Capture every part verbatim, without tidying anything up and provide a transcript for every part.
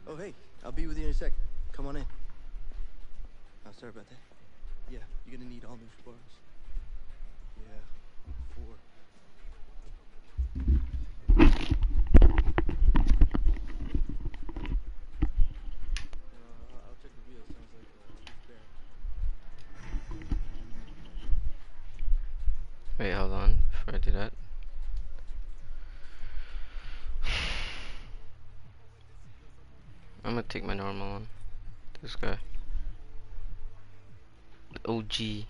Oh, hey, I'll be with you in a sec. Come on in. Oh, sorry about that. Yeah, you're gonna need all new spars. Yeah, four. Uh, I'll check the wheel. Sounds like a loose bearing. Wait, hold on before I do that. I'm gonna take my normal one. This guy. The O G.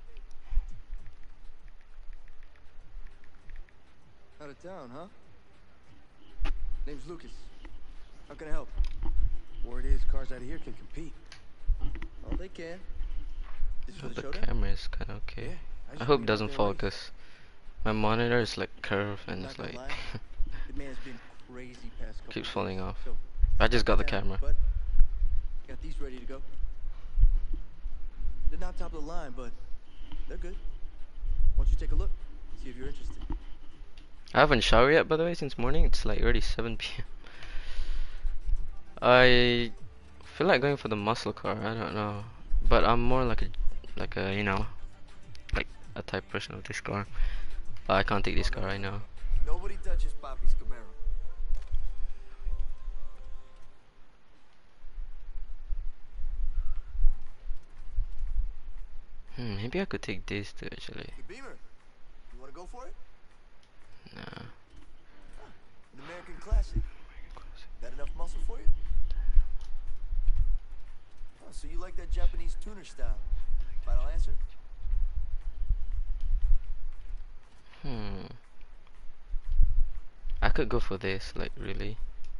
Out of town, huh? Name's Lucas. How can I help? Word is cars out of here can compete. Oh, they can. This for Oh, the the showdown? camera is kinda okay. Yeah, I just hope meet it doesn't up fall there and because my monitor is like curved and Not it's gonna like lie, the man has been crazy past couple keeps of falling days. off. So, I just got the down, camera. But got these ready to go. They're not top of the line, but they're good. Why don't you take a look? See if you're interested. I haven't showered yet, by the way, since morning. It's like already seven P M I feel like going for the muscle car. I don't know, but I'm more like a, like a, you know, like a type person of this car. But I can't take this car right now. nobody touches Papi's Camaro. Hmm, maybe I could take this too, actually. The Beamer. You want to go for it? Nah. An American classic. Got enough muscle for you? Oh, so you like that Japanese tuner style? Final answer? Hmm. I could go for this, like really.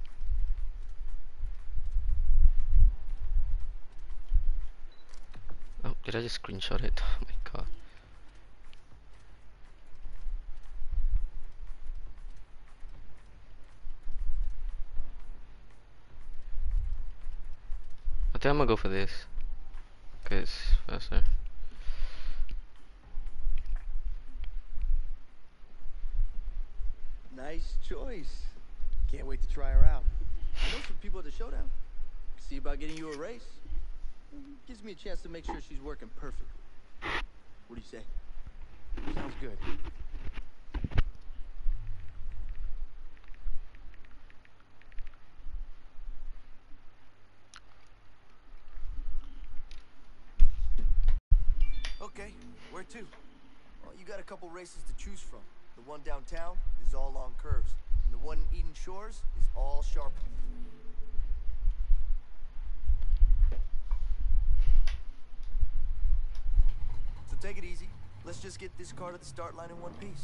Oh, did I just screenshot it? Oh my god. I think I'm gonna go for this. Cause it's faster. Nice choice. Can't wait to try her out. I know some people at the showdown. See about getting you a race. Gives me a chance to make sure she's working perfectly. What do you say? Sounds good. Okay, where to? Well, you got a couple races to choose from. The one downtown is all long curves, and the one in Eden Shores is all sharp. So take it easy. Let's just get this car to the start line in one piece.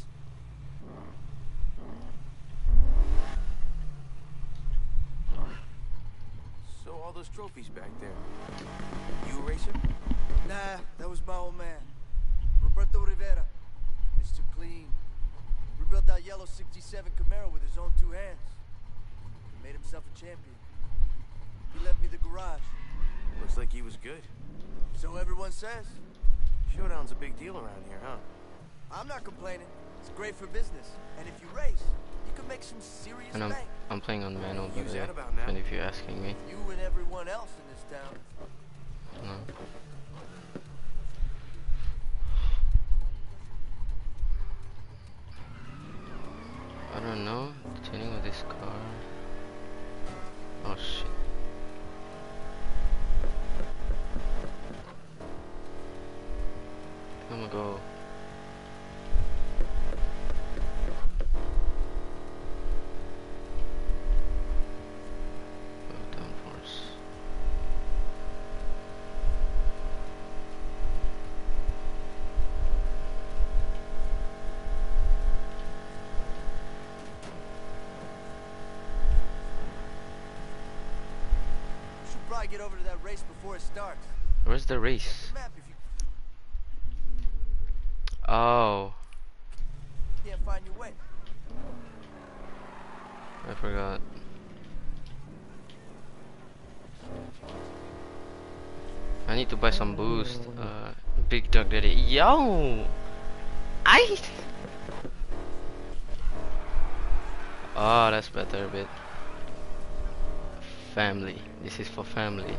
So all those trophies back there. You a racer? Nah, that was my old man. Roberto Rivera. Mister Clean. Rebuilt that yellow sixty-seven Camaro with his own two hands. He made himself a champion. He left me the garage. Looks like he was good. So everyone says. Showdown's a big deal around here, huh? I'm not complaining. It's great for business. And if you race, you can make some serious And I'm bank. I'm playing on manual, by Use the way. that about now. And if you're asking me, You and everyone else in this town. no. I don't know. The tuning of this car. Oh shit. I'm gonna go. Go downforce. You should probably get over to that race before it starts. Where's the Check race? the map if you Oh, can't find your way. I forgot. I need to buy some boost. Uh, Big Dog Daddy. Yo! I. Oh, that's better a bit. Family. This is for family.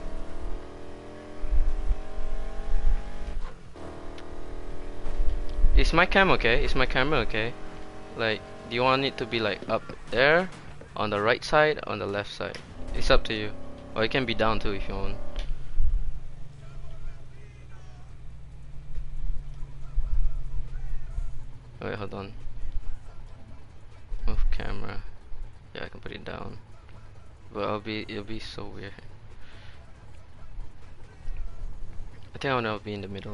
Is my cam okay? Is my camera okay? Like, do you want it to be like up there, on the right side, on the left side? It's up to you. Or it can be down too if you want. Wait, hold on. Move camera. Yeah, I can put it down. But it'll be it'll be so weird. I think I wanna be in the middle.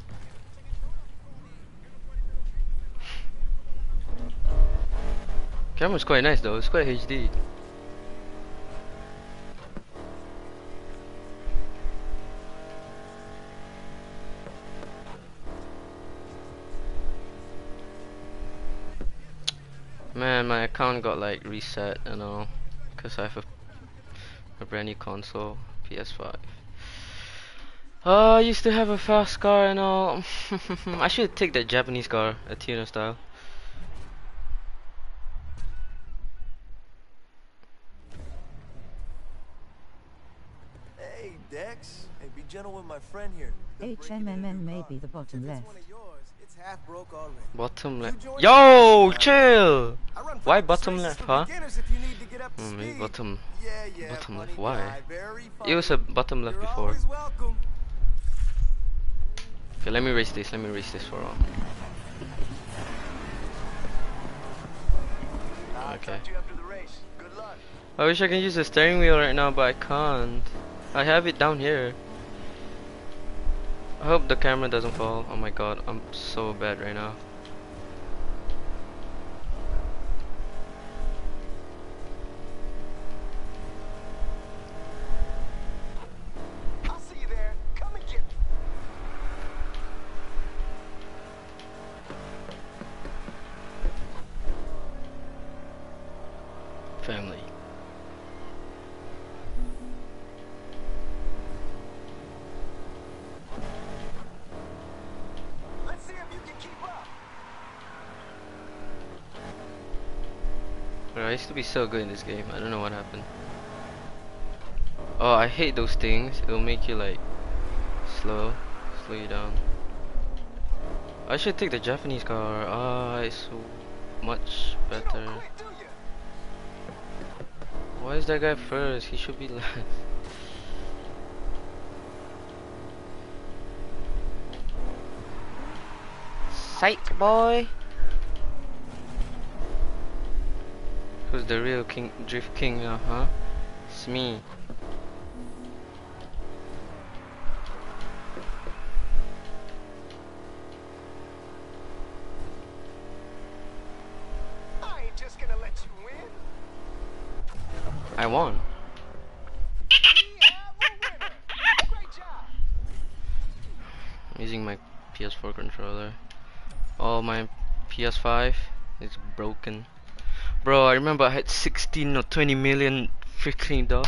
Camera's quite nice though. It's quite H D. Man, my account got like reset and all, cause I have a, a brand new console, P S five. Oh, I used to have a fast car and all. I should take that Japanese car, a tuner style. Hey, Dex. Hey, be gentle with my friend here. They're H breaking M in a M M new may car. be the bottom If it's left. one of yours, it's half broke already. Bottom left. You join Yo, me? chill. I run Why practice bottom races left, for huh? beginners if you need to get up to Mm, maybe speed. bottom. Yeah, yeah, Bottom left. funny Why? guy, very It was a funny. bottom left You're before. always welcome. Okay, let me race this. Let me race this for all. I'll Okay. talk to you after the race. Good luck. I wish I can use the steering wheel right now, but I can't. I have it down here. I hope the camera doesn't fall. Oh my god, I'm so bad right now. I'll see you there. Come and get me. Family. Let's see if you can keep up. Bro, I used to be so good in this game. I don't know what happened. Oh, I hate those things. It'll make you like slow, slow you down. I should take the Japanese car. Ah, it's so much You don't better. quit, do you? Why is that guy first? He should be last. Psych boy. Who's the real king, drift king now, huh? It's me. I ain't just gonna let you win. I won. We have a winner. Great job. I'm using my P S four controller. Oh, my P S five is broken. Bro, I remember I had sixteen or twenty million freaking dollars.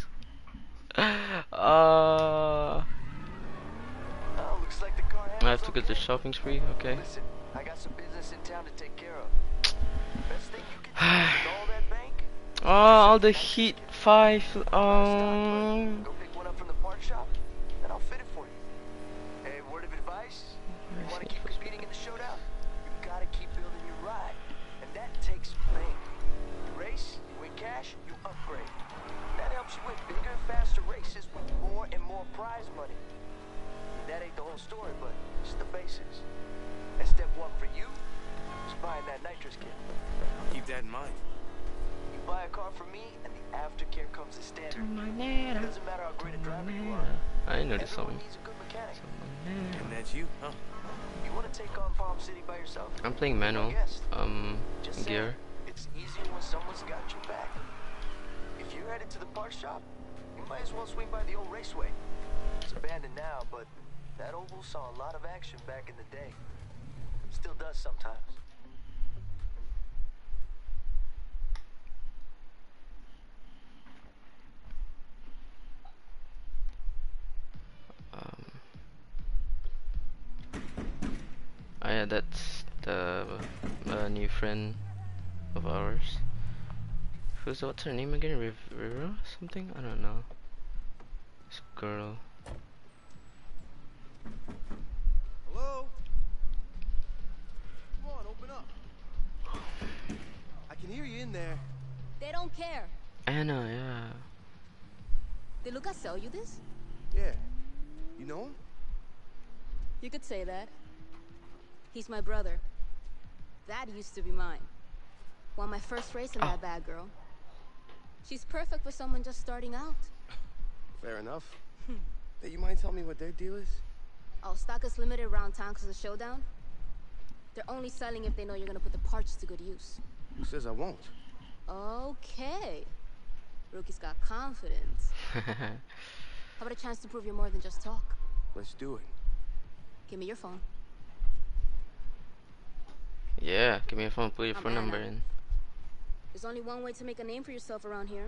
uh, Oh, looks like the car I have to handles get the okay. shopping spree, okay. Listen, I got some business in town to take care of. Best thing you can do with all that bank. Oh, all the Heat five. Oh. Um, Go pick one up from the parts shop, and I'll fit it for you. Hey, word of advice: you want to keep competing in the showdown, you gotta keep building your ride, and that takes bank. You race, you win cash, you upgrade. That helps you win bigger, faster races with more and more prize money. That ain't the whole story, but it's the basics. And step one for you is buying that nitrous kit. Keep that in mind. You buy a car from me, and the aftercare comes as standard. It doesn't matter how great a driver you are. I didn't know this Everyone song. needs a good mechanic. And that's you, huh? You want to take on Palm City by yourself? I'm playing manual. Um, Just say gear. it's easier when someone's got your back. If you're headed to the parts shop, you might as well swing by the old raceway. It's abandoned now, but that oval saw a lot of action back in the day. Still does sometimes. Um, oh yeah, that's the uh, new friend of ours Who's what's her name again? Riv Rivera something? I don't know. This girl. Hello? Come on, open up. I can hear you in there. They don't care. Anna, yeah. Did Lucas sell you this? Yeah. You know him? You could say that. He's my brother. That used to be mine. Won my first race in Oh. that bad girl. She's perfect for someone just starting out. Fair enough. Hey, you mind telling me what their deal is? Oh, stock is limited around town because of the showdown. They're only selling if they know you're gonna put the parts to good use. Who says I won't? Okay. Rookie's got confidence. How about a chance to prove you're more than just talk? Let's do it. Give me your phone. Yeah, give me a phone, put your I'm phone number Anna. in. There's only one way to make a name for yourself around here.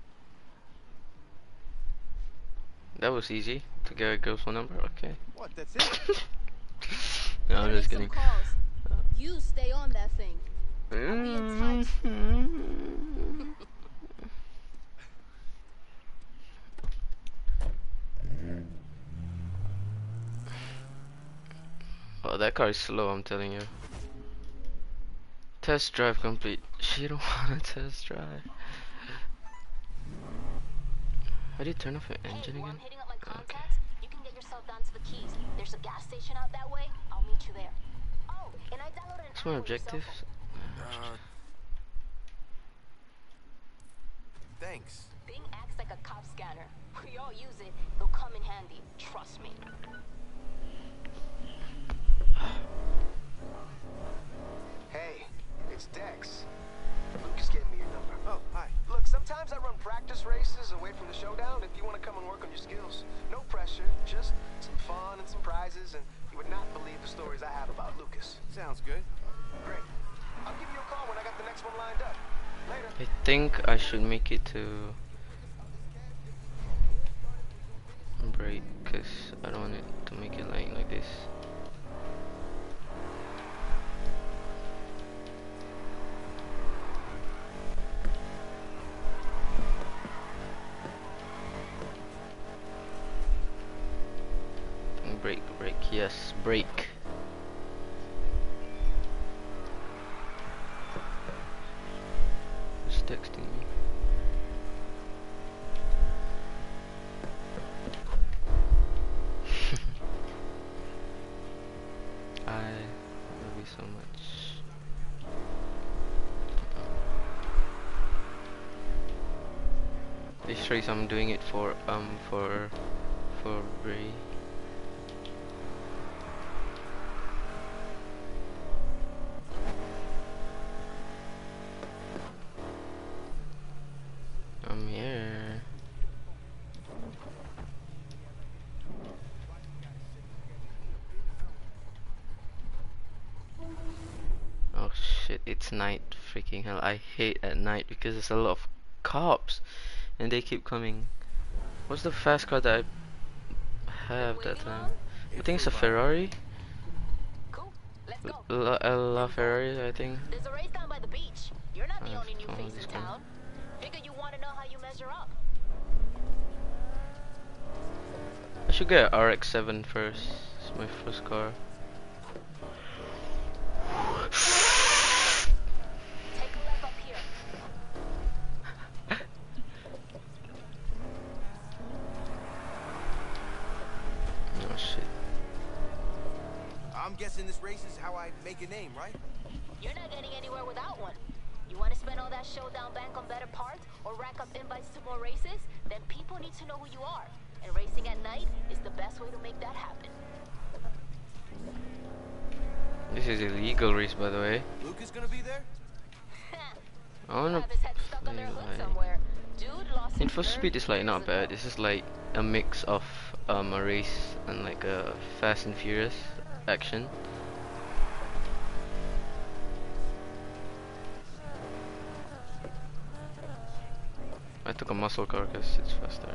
That was easy to get a girl's phone number. Okay. What, that's it? No, I'm Gotta just make kidding. some calls. You stay on that thing. I'll be in touch. Oh, that car is slow, I'm telling you. Test drive complete. She don't want to test drive. How do you turn off your engine Hey, while again? I'm hitting up my Okay. contacts, you can get yourself down to the Keys. There's a gas station out that way. I'll meet you there. Oh, and I downloaded an What's app my on your cell objectives? phone. Uh... Thanks. Bing acts like a cop scanner. We all use it. It'll come in handy. Trust me. Hey, it's Dex. Lucas gave me your number. Oh, hi. Look, sometimes I run practice races away from the showdown if you want to come and work on your skills. No pressure, just some fun and some prizes, and you would not believe the stories I have about Lucas. Sounds good. Great. I'll give you a call when I got the next one lined up. Later. I think I should make it to break, cause I don't want it to make it like like this. Break, break, yes, break. Who's texting me? I love you so much. This trace I'm doing it for um for for Bray. I'm here. Oh shit, it's night. Freaking hell. I hate at night because there's a lot of cops and they keep coming. What's the fast car that I have that time? I think it's a Ferrari. Cool. Let's go. La, uh, La Ferrari, I think. There's a race down by the beach. You're not the I've only new found face this in one. town. Figure you want to know how you measure up. I should get a R X seven first. It's my first car. Take a left up here. Oh shit. I'm guessing this race is how I make a name, right? You're not getting anywhere without one. You want to spend all that showdown bank on better parts or rack up invites to more races? Then people need to know who you are. And racing at night is the best way to make that happen. This is illegal race, by the way. Lucas gonna be there? I wanna Have his head stuck play under a hood like somewhere. Dude lost his Need for nerve Speed is like years not bad. ago. This is like a mix of um a race and like a Fast and Furious action. I took a muscle car because it's faster.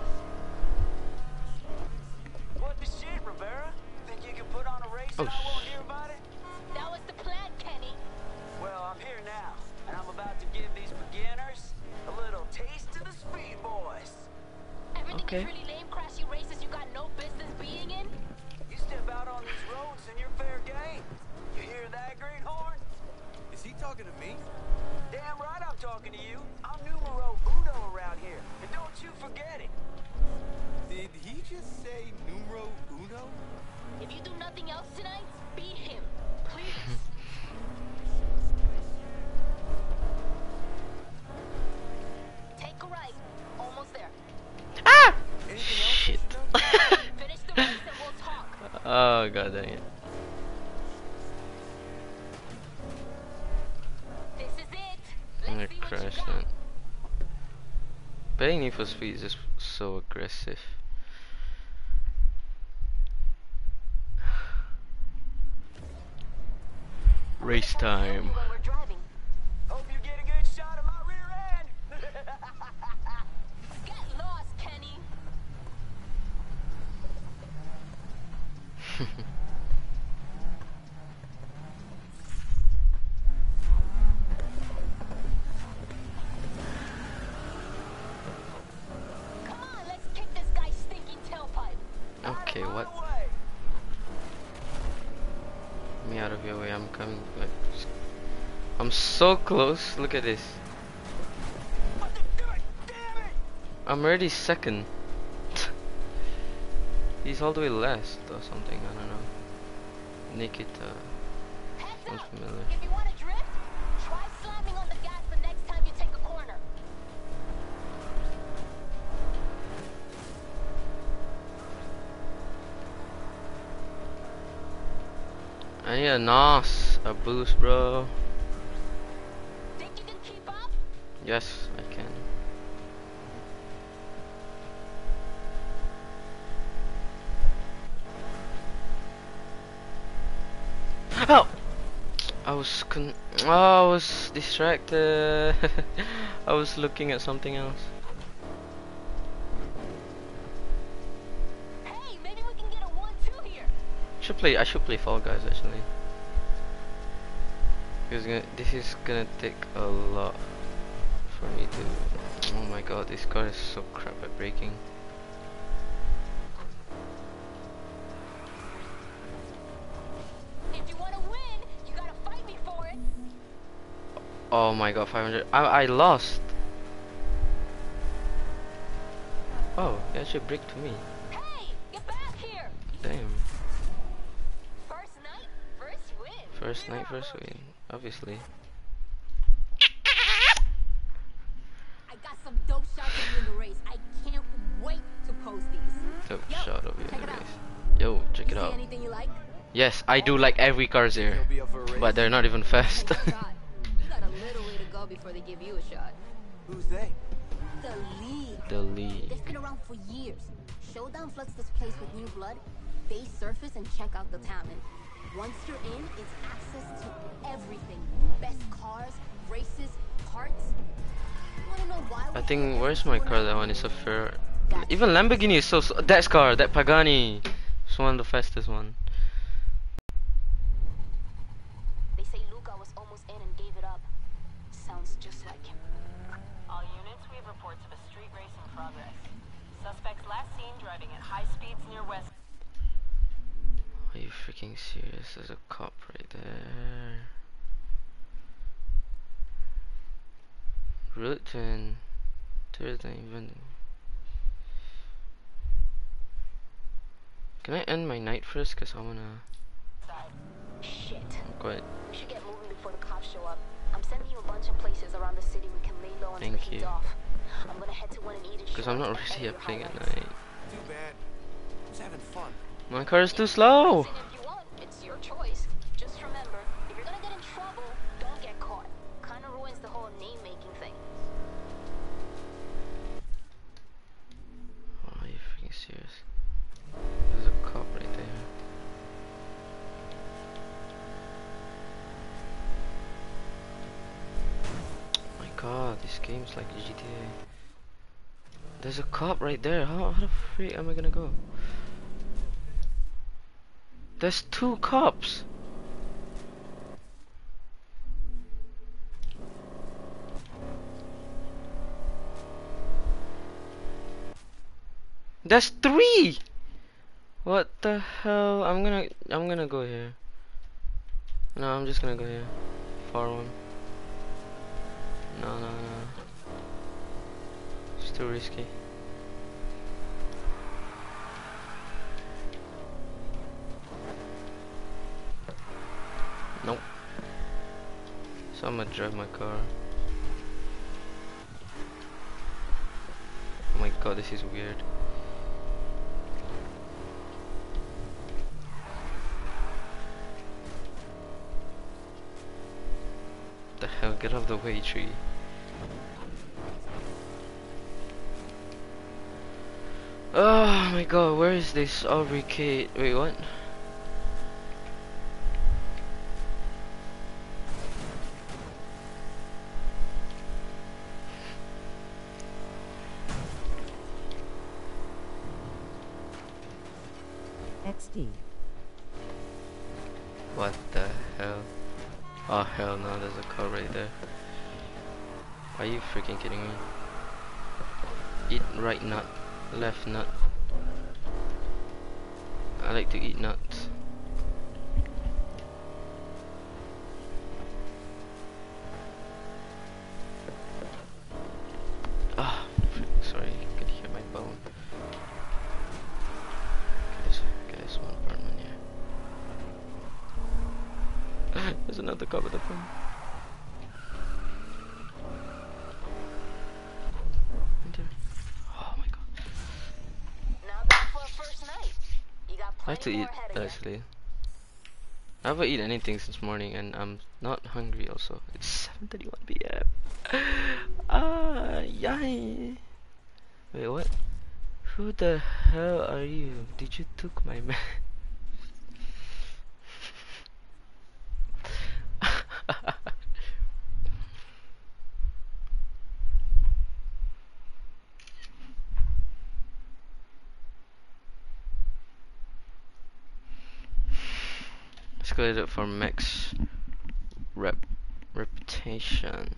What the shit, Rivera? Think you can put on a race Oh, and I won't sh- hear about it? That was the plan, Kenny. Well, I'm here now, and I'm about to give these beginners Okay. Really lame, crashy races you got no business being in? You step out on these roads and you're fair game. You hear that, Greenhorn? Is he talking to me? Damn right I'm talking to you. I'm numero uno around here. And don't you forget it. Did he just say numero uno? If you do nothing else tonight, beat him. Please. Take a right. Almost there. Ah! Anything else I Shit. should know? Finish the race and we'll talk. Oh god dang it. This is it. I'm gonna Let's see what you crash got. that. Playing Need for Speed is just so aggressive. Race time. When we're driving. Hope you get a good shot of my rear end. Get lost, Kenny. Come on, let's kick this guy's stinking tailpipe. Okay, what? Away. Get me out of your way, I'm coming like I'm so close, look at this. What the do it? Damn it! I'm already second. He's all the way last or something, I don't know. Nikita. Heads Sounds up. familiar. If you want to drift, try slamming on the gas the next time you take a corner. I need a N O S, a boost, bro. Think you can keep up? Yes, I can. Oh! I was con- oh, I was distracted. I was looking at something else. Hey, maybe we can get a one two here. Should play. I should play Fall Guys actually. Because gonna, this is gonna take a lot for me to. Oh my god, this car is so crap at braking. If you want to win, you gotta fight me for it. Oh my god, five hundred. I I lost. Oh, it actually braked to me. Hey, get back here. Damn. First night, first win. First night, first win. Obviously. I got some dope shots of you in the race. I can't wait to post these. Dope Yo, shot of it check in the it out. race. Yo, check You it see out. anything you like? Yes, I do like every cars here, He'll be up for a race. but they're not even fast. Take a shot. You got a little way to go before they give you a shot. Who's they? The league. The league. They've been around for years. Showdown floods this place with new blood. They surface and check out the talent. Once you're in, it's access to everything. Best cars, races, parts. You wanna know why I we think do where's my everything car? we're That not? one is a fair. Even Lamborghini is so. so that car, that Pagani, is one of the fastest one. They say Luca was almost in and gave it up. Sounds just like him. All units, we have reports of a street race in progress. Suspects last seen driving at high speeds near West. Are you freaking serious? There's a cop right there. Route ten. Thursday even. Can I end my night first? Cause I wanna. Shit. Go ahead. We should get moving before the cops show up. I'm sending you a bunch of places around the city we can lay low until Thank it heats you. off. I'm gonna head to one in Eden Cause I'm not Shores and really edit at playing at highlights. night. Too bad. I was having fun. My car is too slow. Listen if you want. It's your choice. Just remember, if you're gonna get in trouble, don't get caught. Kinda ruins the whole name-making thing. Oh, are you freaking serious? There's a cop right there. Oh my god, this game's like G T A. There's a cop right there. How, how the freak am I gonna go? There's two cops. That's three. What the hell? I'm gonna I'm gonna go here. No, I'm just gonna go here. Far one. No, no, no. It's too risky. Nope. So I'm gonna drive my car. Oh my god, this is weird. What the hell? Get out of the way, tree. Oh my god, where is this Aubrey Kate? Wait, what? X D. What the hell? Oh hell no, there's a car right there. Are you freaking kidding me? Eat right nut, left nut. I like to eat nuts. Ah, oh, sorry, you could hear my bone. Okay, there's, okay, there's one apartment here. There's another car with a phone. Oh my god. Not bad for a first night. You got I have to plenty eat more ahead of ya. actually. I haven't eaten anything since morning and I'm not hungry also. It's seven thirty-one p m Ah, yay. Wait, what? Who the hell are you? Did you took my man? Let's go it for max rep reputation.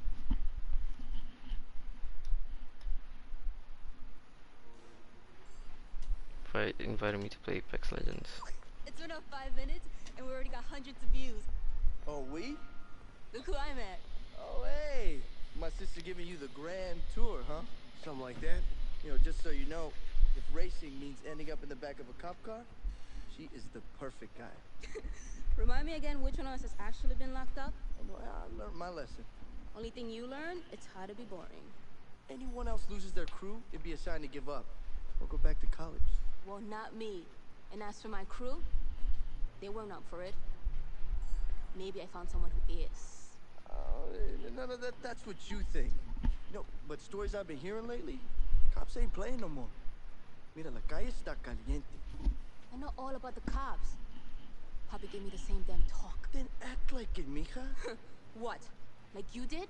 Invite invited me to play Apex Legends. It's been up five minutes, and we already got hundreds of views. Oh, we? Look who I'm at. Oh, hey. My sister giving you the grand tour, huh? Something like that. You know, just so you know, if racing means ending up in the back of a cop car, she is the perfect guy. Remind me again which one of us has actually been locked up? Oh, no, I learned my lesson. Only thing you learn, it's how to be boring. Anyone else loses their crew, it'd be a sign to give up or go back to college. Well, not me. And as for my crew, they weren't up for it. Maybe I found someone who is. Oh, none of that, that's what you think. No, but stories I've been hearing lately, cops ain't playing no more. Mira, la calle está caliente. I know all about the cops. Papi gave me the same damn talk. Then act like it, mija. What? Like you did?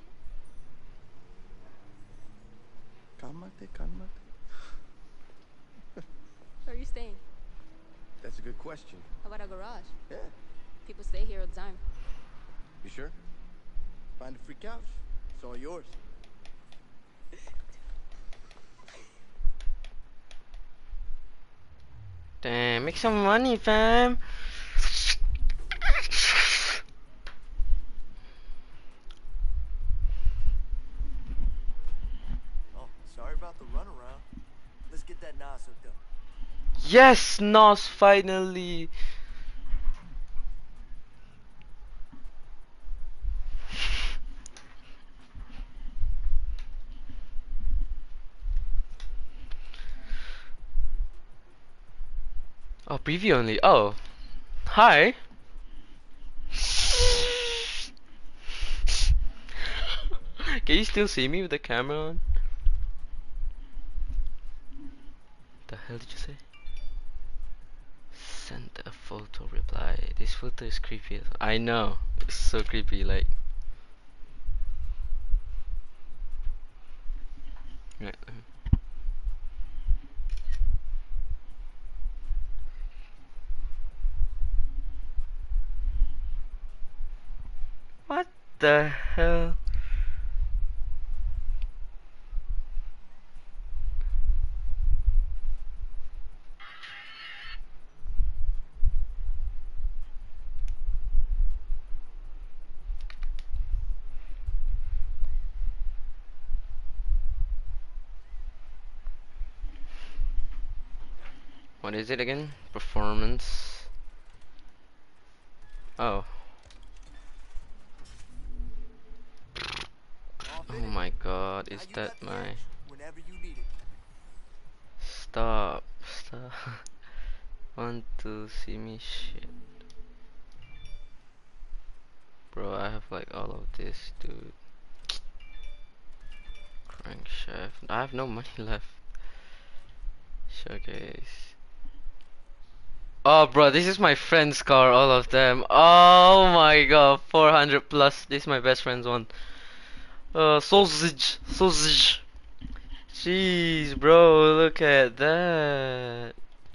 Cálmate, cálmate. Where are you staying? That's a good question. How about a garage? Yeah, People stay here all the time. you sure? Find a free couch. It's all yours. Damn, make some money, fam. Oh, sorry about the runaround. Let's get that Nas hooked up. Yes, Nos, finally. Oh, preview only. Oh, hi. Can you still see me with the camera on? The hell did you say? Send a photo reply. This photo is creepy. I know. It's so creepy. Like. Right. What the hell? What is it again? Performance. Oh. All Oh fitted? my god, Now is you that got the my... edge whenever you need it. Stop. Stop. Want to see me shit. Bro, I have like all of this, dude. Crankshaft. I have no money left. Showcase. Oh, bro, this is my friend's car, all of them. Oh my god, four hundred plus. This is my best friend's one. Uh, sausage, sausage. Jeez, bro, look at that.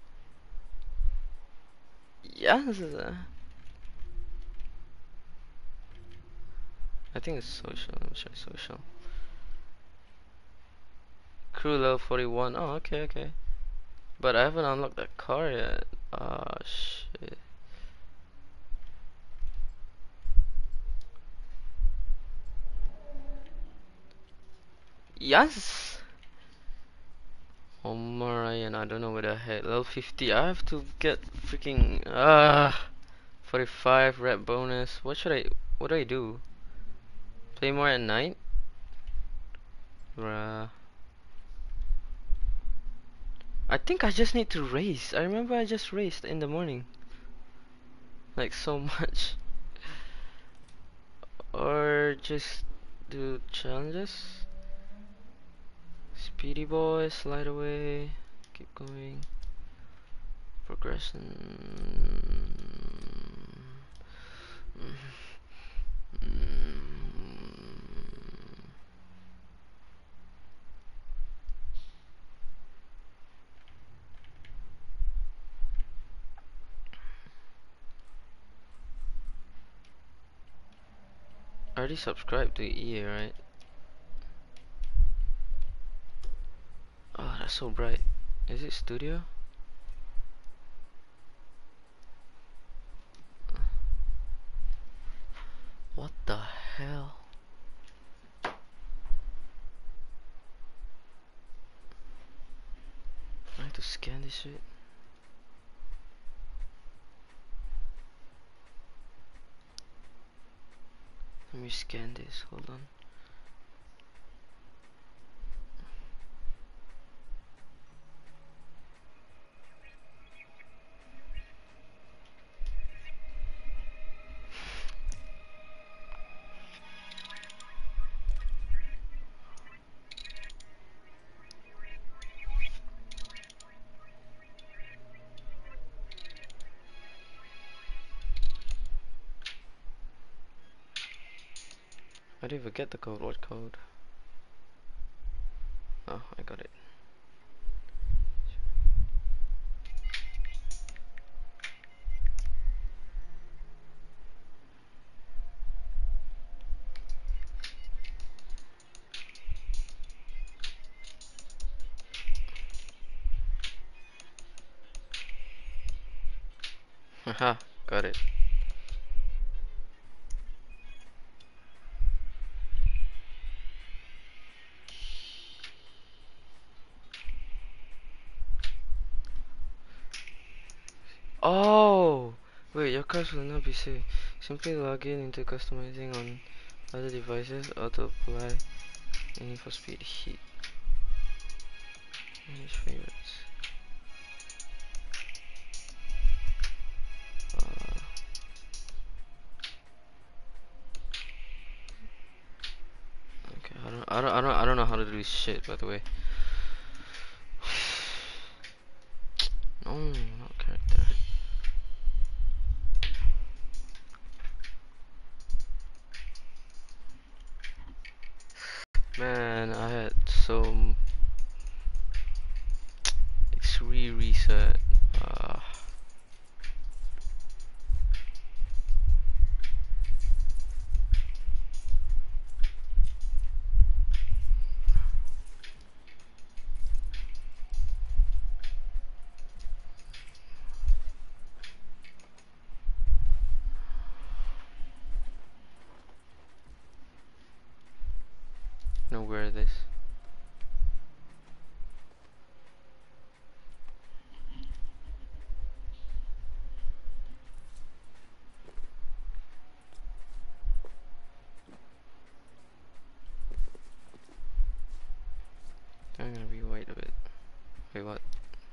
Yes. I think it's social. Let me try social. Crew level forty-one. Oh, okay, okay. But I haven't unlocked that car yet. Ah, shit. Yes. Omar Ryan, I don't know where the heck. Level fifty. I have to get freaking ah forty-five rep bonus. What should I? What do I do? Play more at night? Bruh. I think I just need to race. I remember I just raced in the morning. Like so much. Or just do challenges. Speedy boy, slide away. Keep going. Progression. I already subscribed to E A, right? Oh, that's so bright. Is it studio? What the hell? I have to scan this shit. Let me scan this, hold on. I didn't even get the code. What code? Oh, I got it. Haha, got it. Oh! Wait, your cards will not be saved. Simply log in into customizing on other devices or to apply any for speed heat. Manage favorites. Uh, okay, I don't, I don't, I don't, I don't know how to do this shit. By the way. No, not character. Man, I had some. It's re-reset. Uh, know where this. I'm gonna be wait a bit. Wait, what?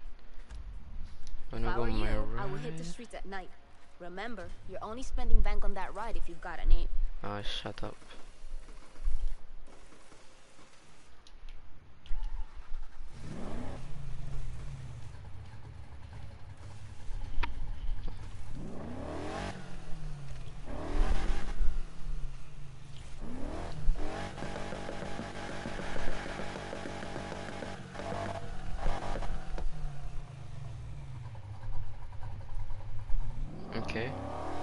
If Wanna I go were my you, I would hit the right? streets at night. Remember, you're only spending bank on that ride if you've got a name. Ah, shut up. Okay.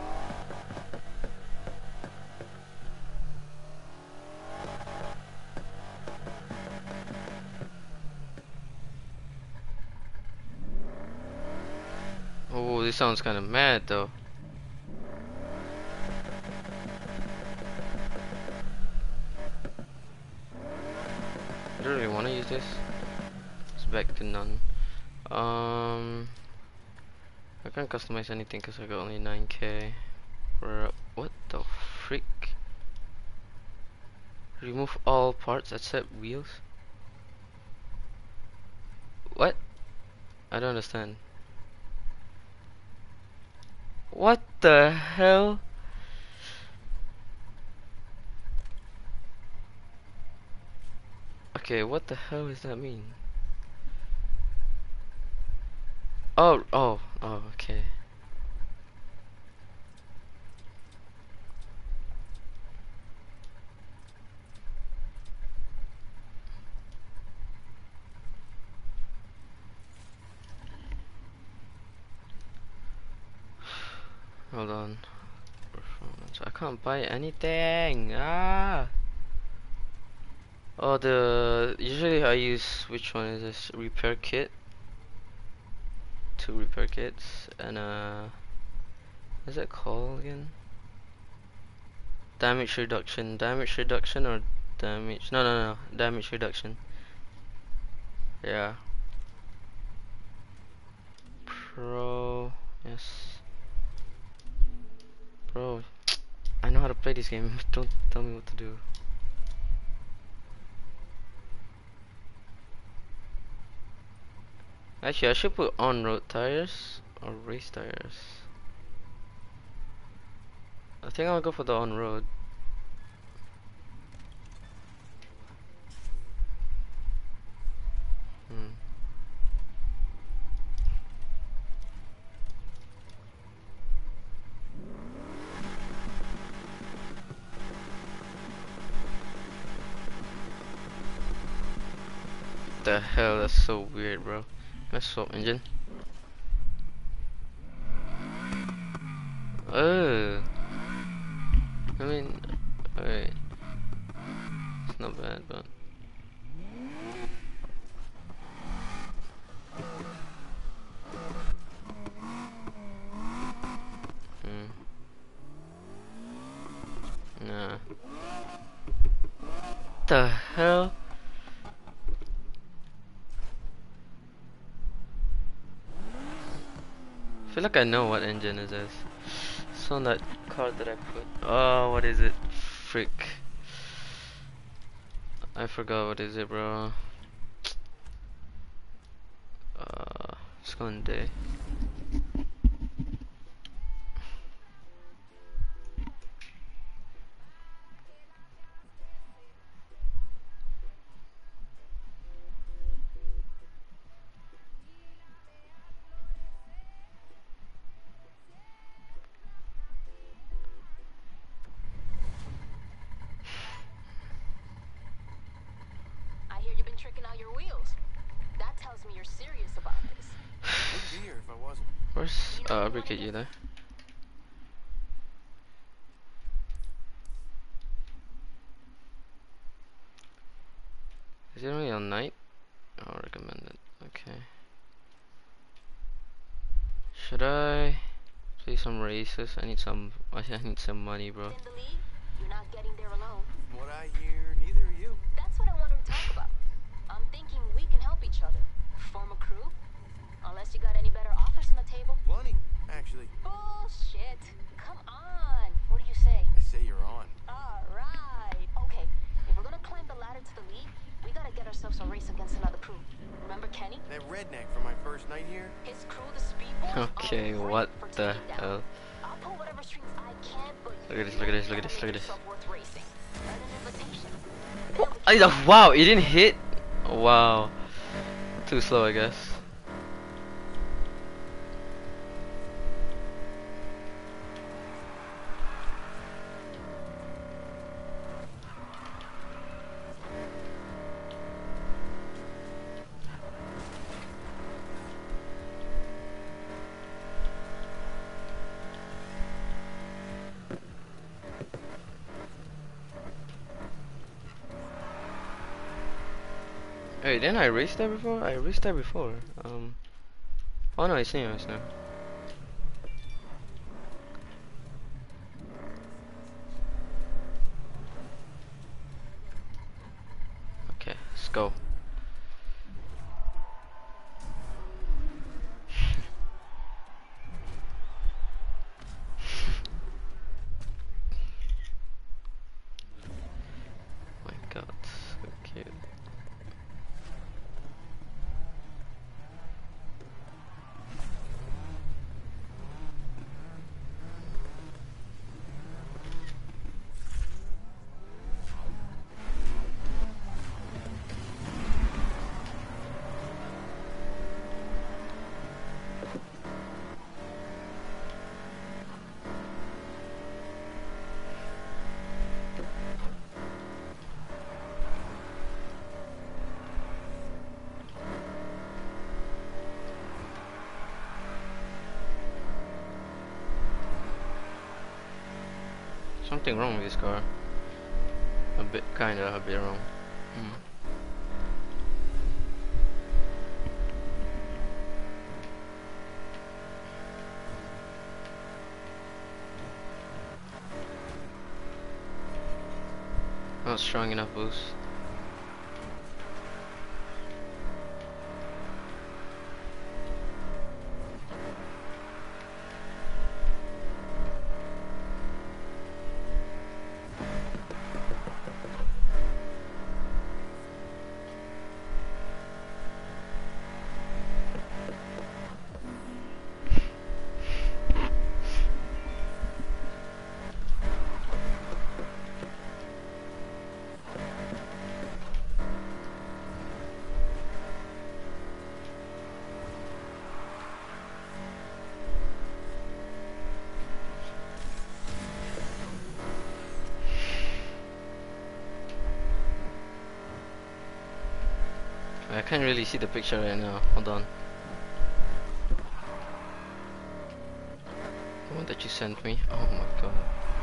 Oh, this sounds kind of mad though. I don't really want to use this. It's back to none. Um, I can't customize anything because I got only nine K. For what the freak? Remove all parts except wheels. What? I don't understand. What the hell? Okay, what the hell does that mean? Oh, oh, oh, okay. Hold on. Performance. I can't buy anything. Ah. Oh, the usually I use which one is this? Repair kit. Two repair kits and uh, what's it called again? Damage reduction. Damage reduction or damage? No, no, no. Damage reduction. Yeah. Pro. Yes. Bro, I know how to play this game. Don't tell me what to do. Actually, I should put on-road tires or race tires. I think I'll go for the on-road. Hmm. The hell, that's so weird, bro. Let's swap engine. Oh, I mean, alright, it's not bad, but hmm. Nah. The hell? I feel like I know what engine it is. It's on that card that I put. Oh, what is it? Frick. I forgot what is it, bro. Uh, it's going day. I hear you've been tricking out your wheels. That tells me you're serious about this. Wouldn't be here if I wasn't. Where's uh Brickett, you there? Is it only on night? I'll recommend it. Okay. Should I play some races? I need some. I need some money, bro. In the league, you're not getting there alone. From what I hear, neither are you. That's what I wanted to talk about. I'm thinking we can help each other. Form a crew? Unless you got any better offers on the table. Plenty, actually. Bullshit. Come on. What do you say? I say you're on. All right. Okay. If we're gonna climb the ladder to the league, we gotta get ourselves a race against another Remember Kenny? That redneck from my first night here? His crew, the Speed Boys, Okay, are great what for the taking down. hell? I'll pull whatever strings I can, but Look at this, you look at this, look at gotta this, look make at this. yourself worth racing. Earn an invitation. I, uh, wow, it didn't hit? Wow. Too slow, I guess. Wait, didn't I race that before? I raced that before. Um. Oh no, it's new, it's new. Okay, let's go. My God, so cute. Something wrong with this car. A bit, kinda, a bit wrong. Mm. Not strong enough boost. I can't really see the picture right now. Hold on. The one that you sent me. Oh my God.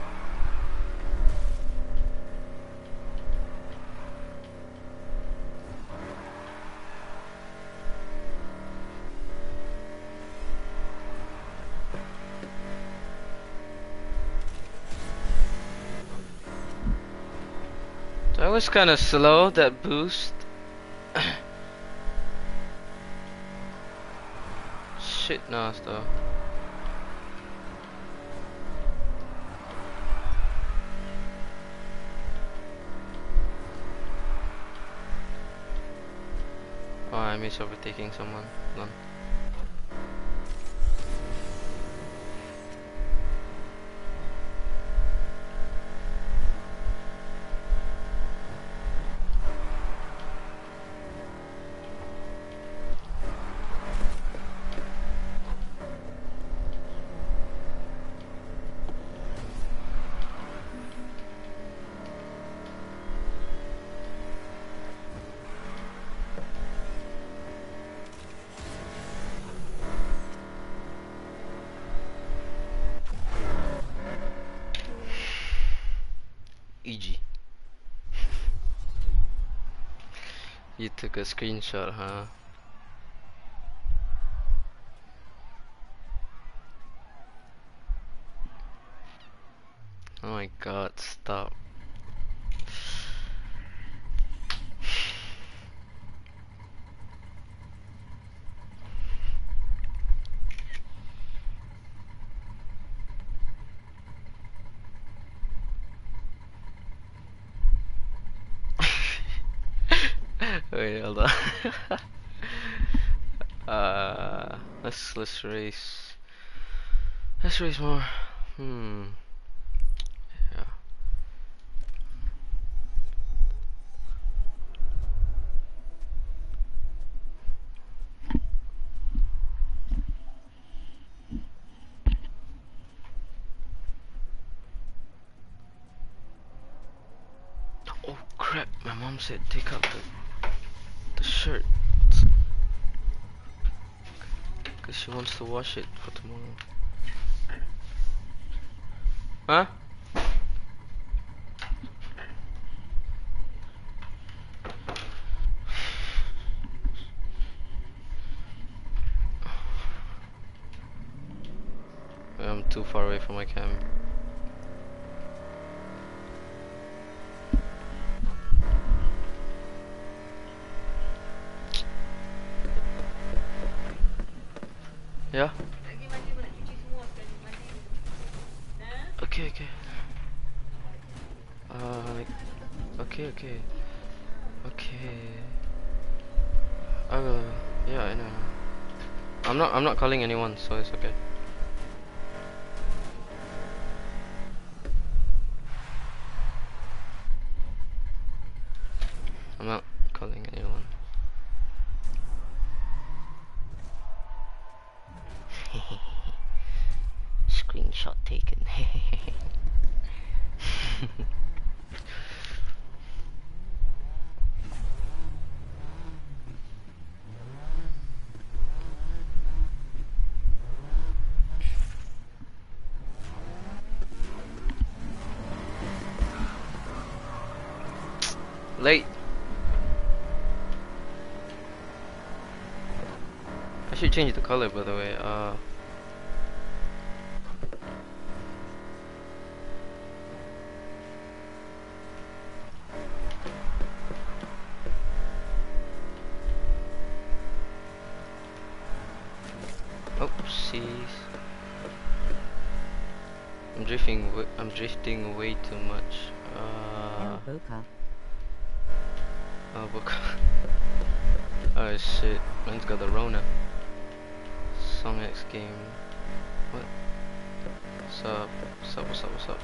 That was kind of slow, that boost. Shit nice though. Oh, I miss overtaking someone. Hold on. E G. You took a screenshot, huh? Oh my God, stop. Wait, hold on. Uh, let's let's race. Let's race more. Hmm. Yeah. Oh crap! My mom said take out the the shirt because she wants to wash it for tomorrow. Huh? I'm too far away from my cam. Yeah? Okay, okay. Uh, like, okay, okay. Okay. I will, yeah, I know. I'm not, I'm not calling anyone, so it's okay. I'm not calling anyone. Screenshot taken. Late. I should change the color, by the way. Uh. Oopsies. I'm drifting. W I'm drifting way too much. Uh. Oh, book. Oh shit, man's got the Rona. Song X game. What? What's up? What's up? What's up? What's up?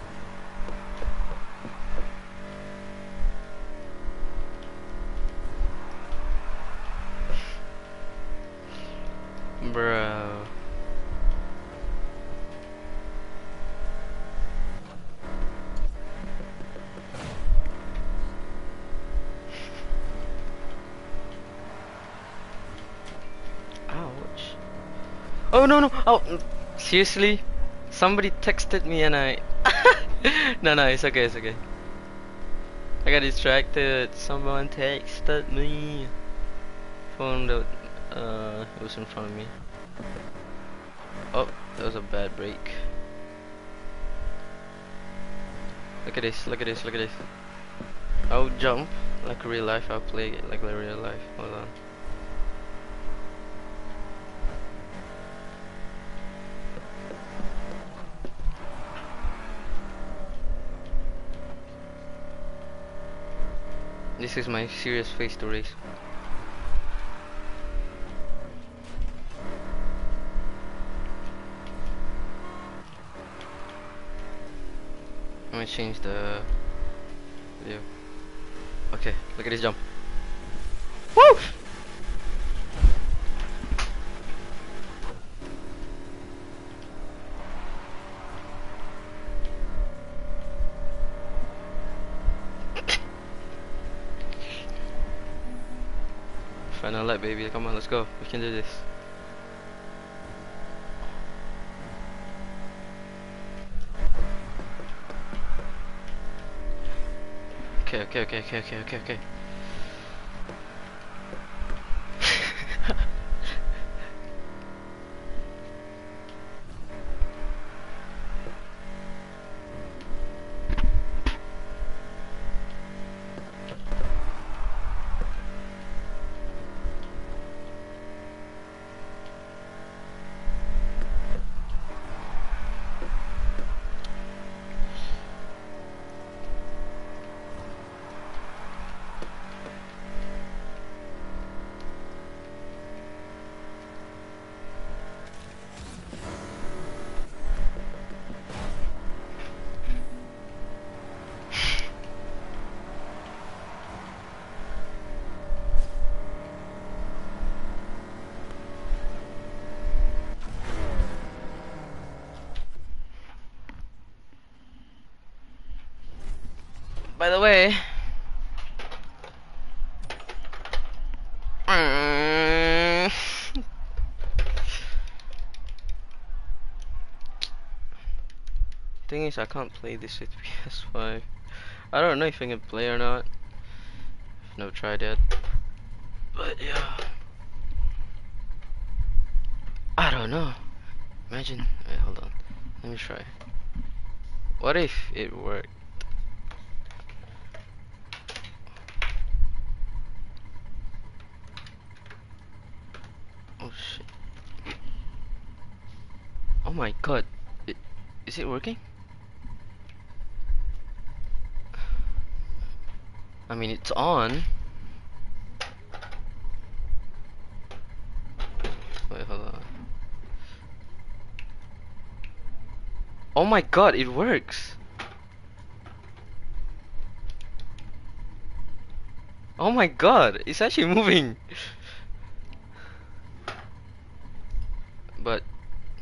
Bro. Ouch. Oh no no! Oh, mm, seriously? Somebody texted me and I... No no, it's okay, it's okay. I got distracted. Someone texted me. Phone that uh, it was in front of me. Oh, that was a bad break. Look at this, look at this, look at this. I'll jump like real life, I'll play it like real life. Hold on. This is my serious face to race. I'm gonna change the video. Okay, look at this jump. Woo! Final lap, baby. Come on, let's go. We can do this. Okay, okay, okay, okay, okay, okay, okay. By the way, mm, thing is, I can't play this with P S five. I don't know if I can play or not. I've never tried it. But yeah, I don't know. Imagine. Wait, hold on. Let me try. What if it worked? Oh shit. Oh my god. It, is it working? I mean, it's on. Wait, hold on. Oh my god, it works. Oh my god, it's actually moving. But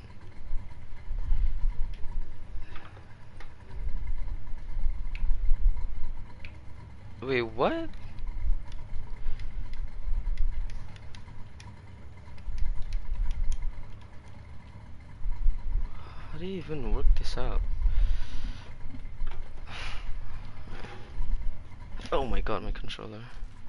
wait, what? How do you even work this out? Oh my god, my controller.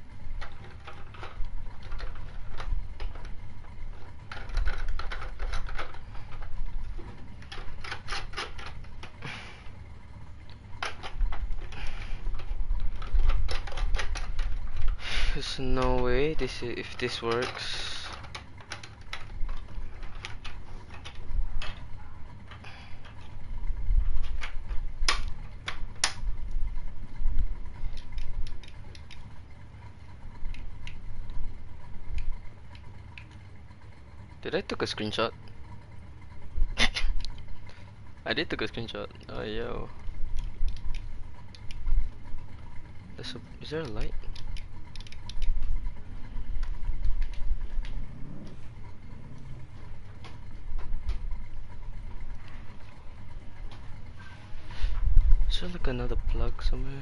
There's no way this is, if this works. Did I took a screenshot? I did took a screenshot. Oh yo. There's a, is there a light? Is there like another plug somewhere?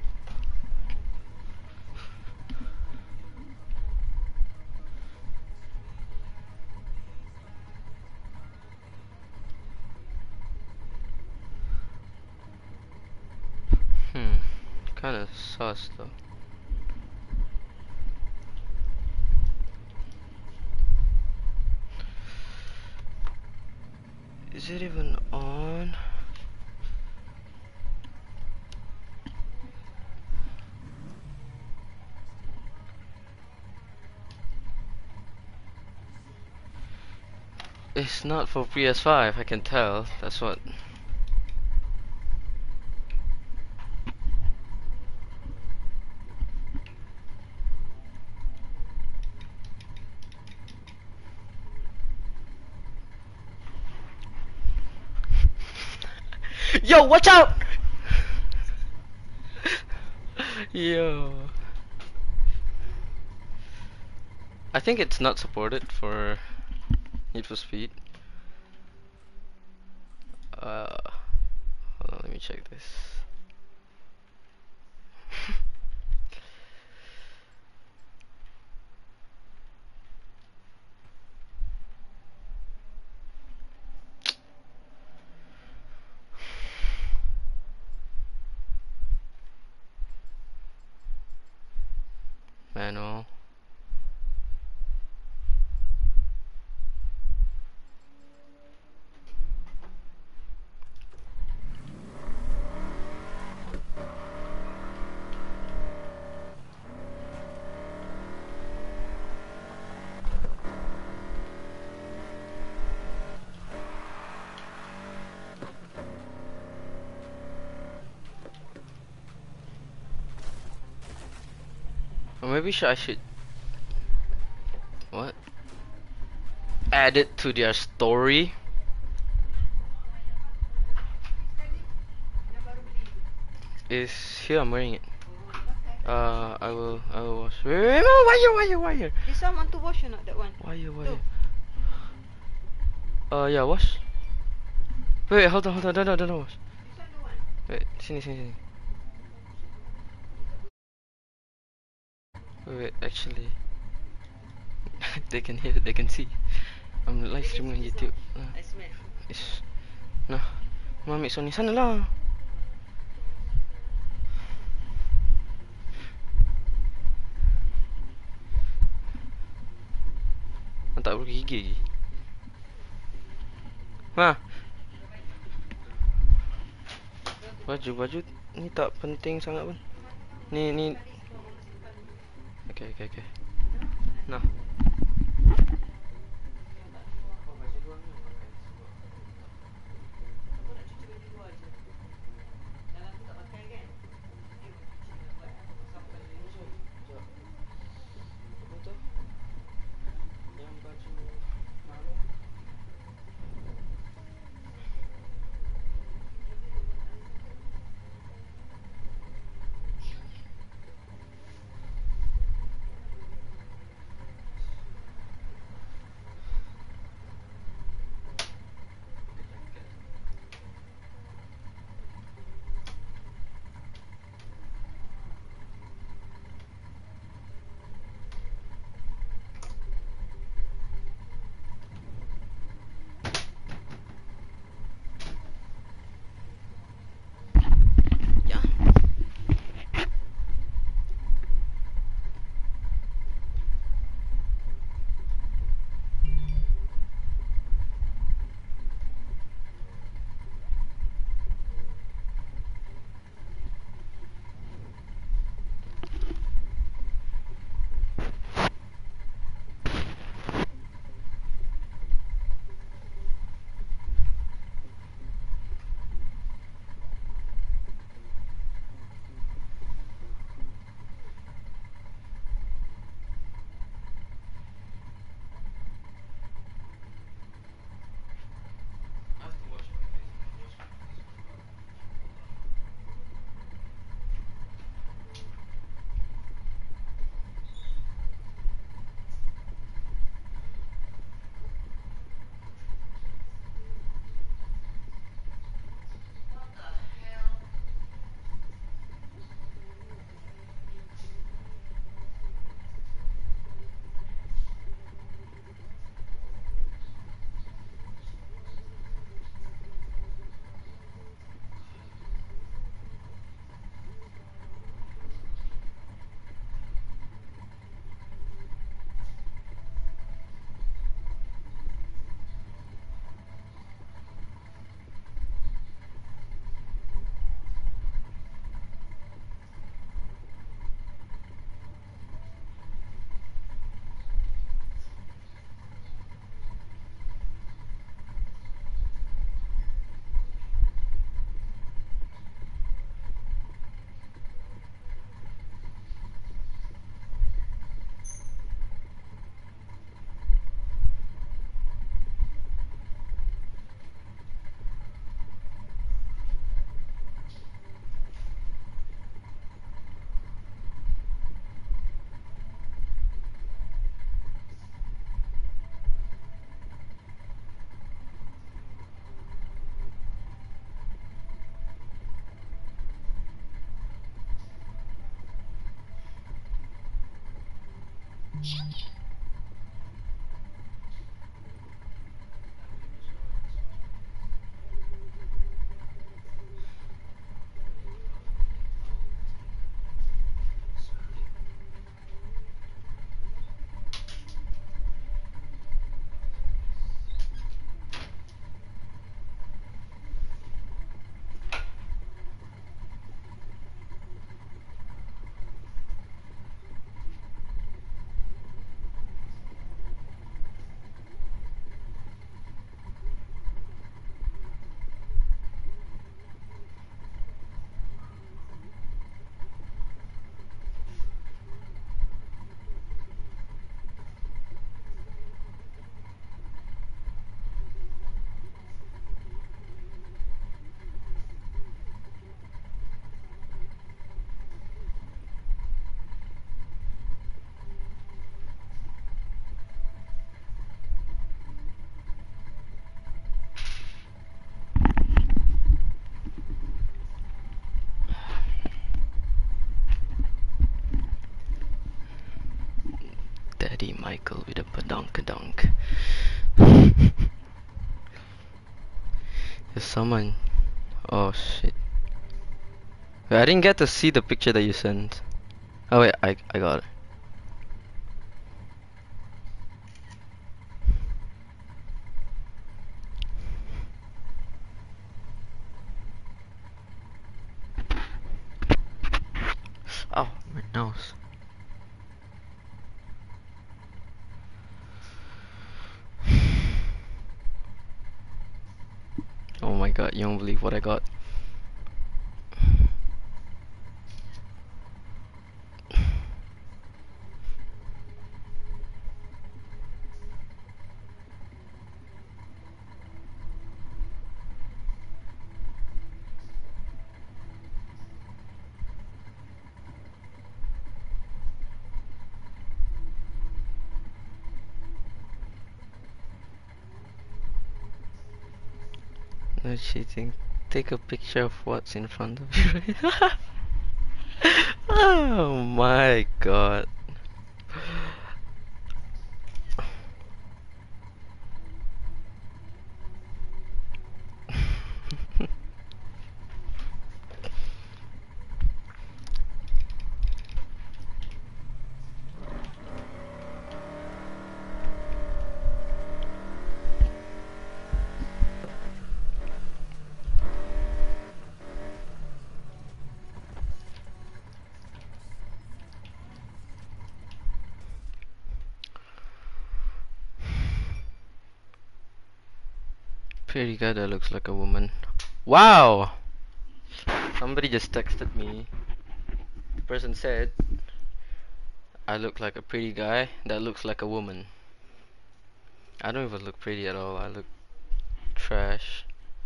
Hmm, kinda sus though. Is it even on? It's not for P S five, I can tell. That's what. Yo, watch out! Yo. I think it's not supported for Need for Speed. Uh, hold on, let me check this. Manual. Or maybe sh I should what? Add it to their story. Is here I'm wearing it. Uh, I will I will wash. Wait, wait, wait, no, why you why you why you? This one want to wash or not? That one. Why you why Two. you? Uh, yeah, wash. Wait, wait, hold on, hold on, don't no, don't no, wash. This one the one. Wait, sini sini sini. Wait, actually, they can hear, they can see. I'm live streaming on YouTube. Uh, ish. Nah, mau ambil Sony sana lah. Tak bergigi lagi. Ha. Baju-baju ni tak penting sangat pun. Ni ni. Okay okay okay. Nah. Eddie Michael with a padonkadonk. There's someone. Oh shit. Wait, I didn't get to see the picture that you sent. Oh wait, I I got it. Oh, my nose. Oh my god, you don't believe what I got. No cheating. Take a picture of what's in front of you right now. Oh my god. Pretty guy that looks like a woman. Wow! Somebody just texted me. The person said, I look like a pretty guy that looks like a woman. I don't even look pretty at all. I look trash.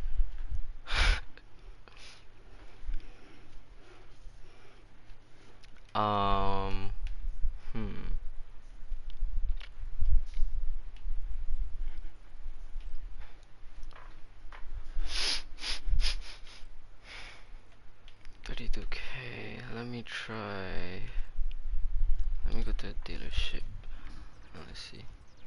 um, hmm. thirty-two K. Let me try. Let me go to a dealership. Let's see.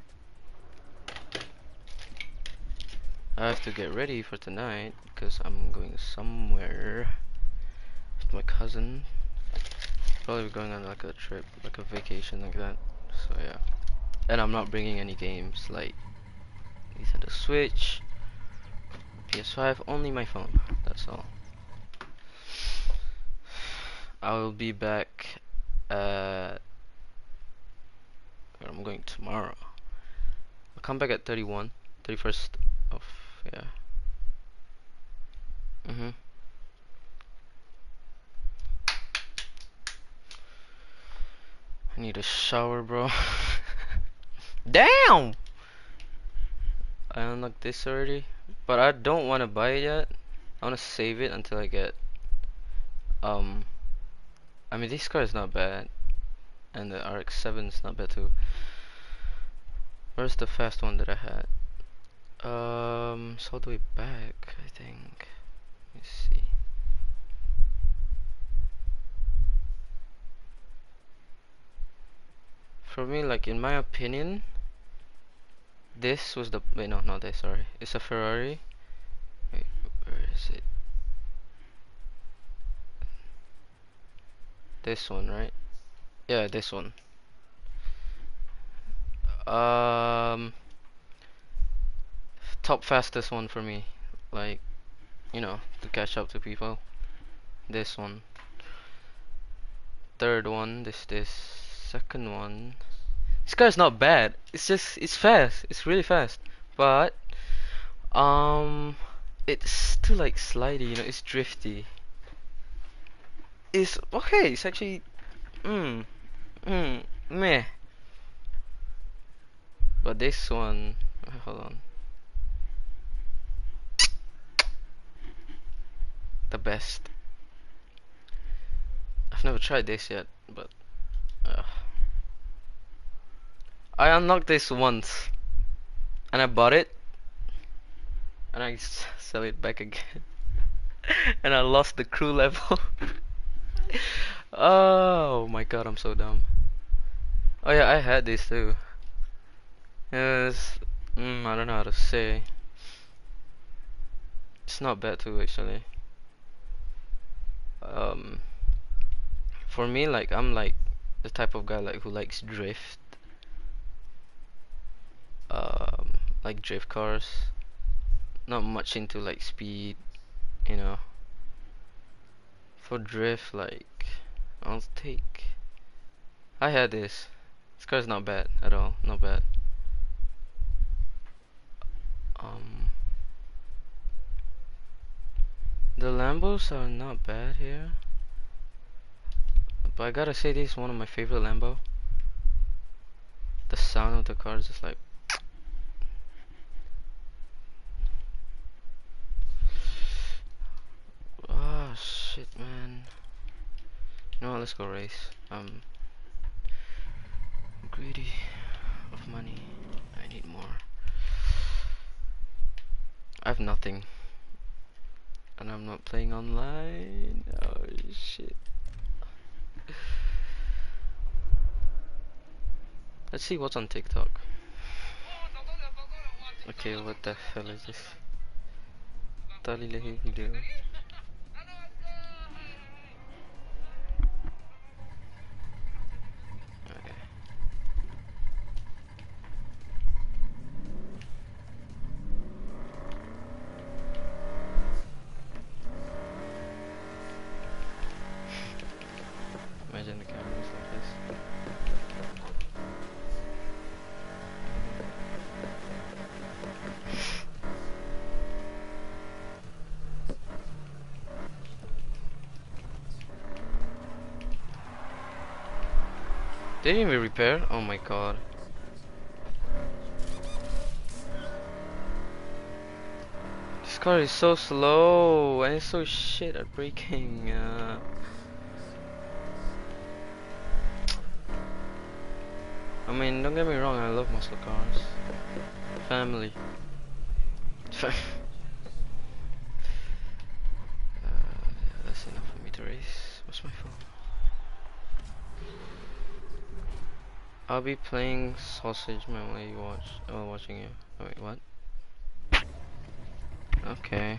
I have to get ready for tonight because I'm going somewhere with my cousin. Probably going on like a trip, like a vacation like that. So yeah. And I'm not bringing any games like Nintendo Switch, P S five, only my phone. That's all. I will be back at where I'm going tomorrow. I'll come back at thirty-one, thirty-first of yeah. Mhm. I need a shower, bro. Damn! I unlocked this already, but I don't want to buy it yet. I want to save it until I get um I mean this car is not bad and the R X seven is not bad too. Where's the fast one that I had? Um it's all the way back, I think. Let me see. For me, like in my opinion, this was the wait no not this sorry. It's a Ferrari. Wait, where is it? This one, right? Yeah, this one. Um, top fastest one for me, like, you know, to catch up to people. This one. Third one, this this second one. This car's not bad. It's just it's fast. It's really fast, but um, it's too like slidey. You know, it's drifty. It's okay. It's actually mm mm meh. But this one, hold on. The best. I've never tried this yet, but uh, I unlocked this once, and I bought it, and I s sell it back again, and I lost the crew level. Oh my god, I'm so dumb. Oh yeah, I had this too. It was, mm, I don't know how to say. It's not bad too actually. Um, for me, like I'm like the type of guy like who likes drift. Um, like drift cars. Not much into like speed, you know. For drift, like I'll take. I had this. This car's not bad at all. Not bad. Um, the Lambos are not bad here, but I gotta say this is one of my favorite Lambo. The sound of the car is just like. Ah, shit, man. You know what? Let's go race. Um, greedy of money. I need more. I have nothing, and I'm not playing online. Oh shit. Let's see what's on TikTok. Okay, what the hell is this? Tali lahi video. Okay. Imagine the cameras like this. They didn't even repair? Oh my god. This car is so slow and it's so shit at braking. Uh, I mean, don't get me wrong, I love muscle cars. Family. uh, yeah, that's enough for me to race. What's my phone? I'll be playing Sausage Man while you watch. Oh, watching you. Oh, wait, what? Okay.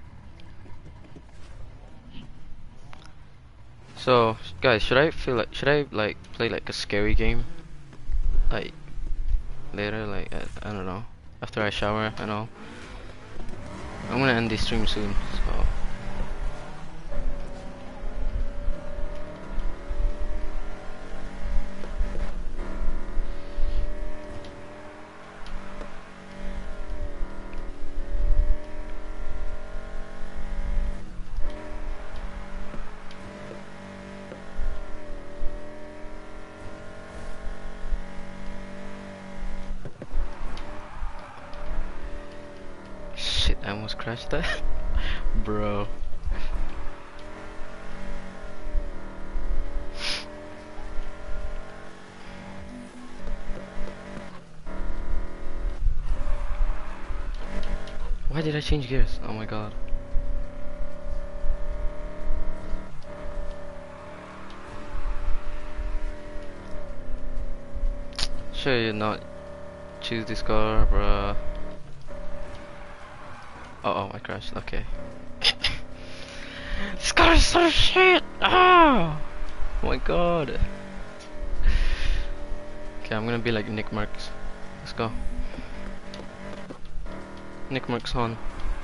So, guys, should I feel like should I like play like a scary game? Like later, like uh, I don't know, after I shower and all. I'm gonna end this stream soon, so. Shit, I almost crashed that. Bro. Why did I change gears? Oh my god. Sure you not choose this car, bruh. Uh oh, I crashed. Okay. This car is so shit! Ah! Oh my god. Okay, I'm gonna be like Nick Marks. Let's go. Nick Marks on.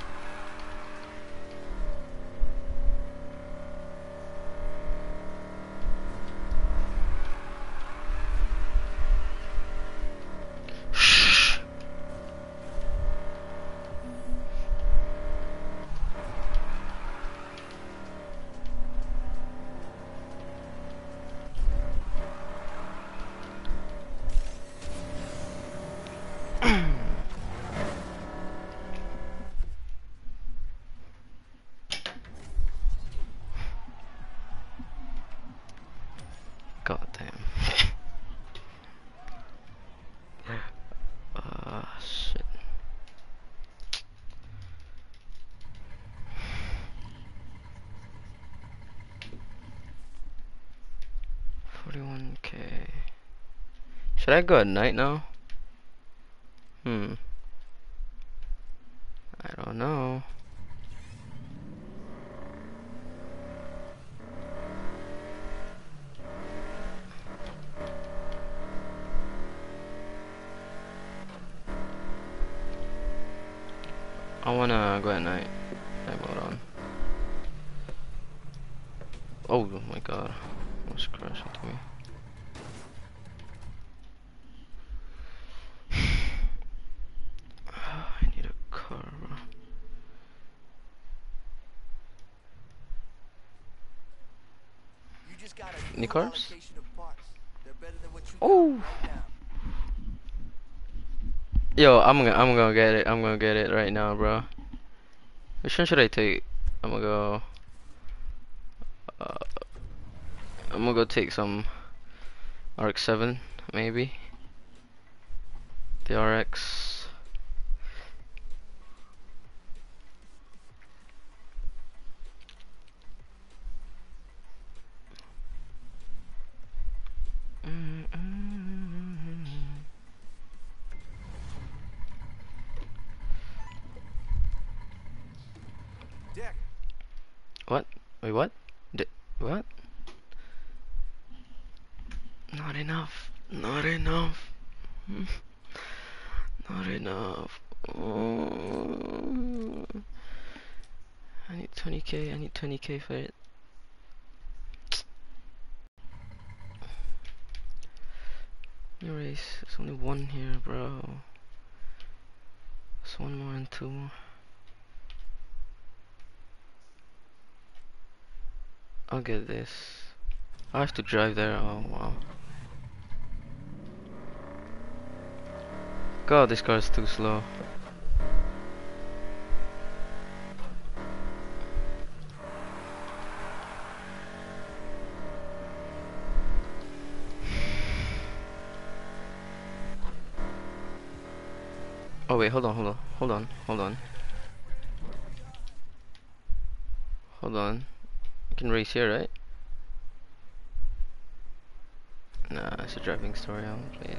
God damn. Ah, uh, shit. forty-one K. Should I go at night now? Hmm. I don't know. I wanna go at night. Night mode on. Oh my god. Almost crashed into me. I need a car, bro. You just got a Any full cars? allocation of parts. They're better than what you Oh. got right now. Yo, I'm gonna I'm gonna get it. I'm gonna get it right now, bro. Which one should I take? I'm gonna go. Uh, I'm gonna go take some R X seven, maybe. The R X. Mm -mm. Dick, What? Wait, what? D what? Not enough. Not enough. Not enough. Oh. I need twenty K. I need twenty K for it. Erase. There's only one here, bro. There's one more and two more. I'll get this. I have to drive there. Oh wow. God, this car is too slow. Oh wait, hold on, hold on, hold on, hold on. Hold on. I can race here, right? Nah, it's a driving story, I won't play it.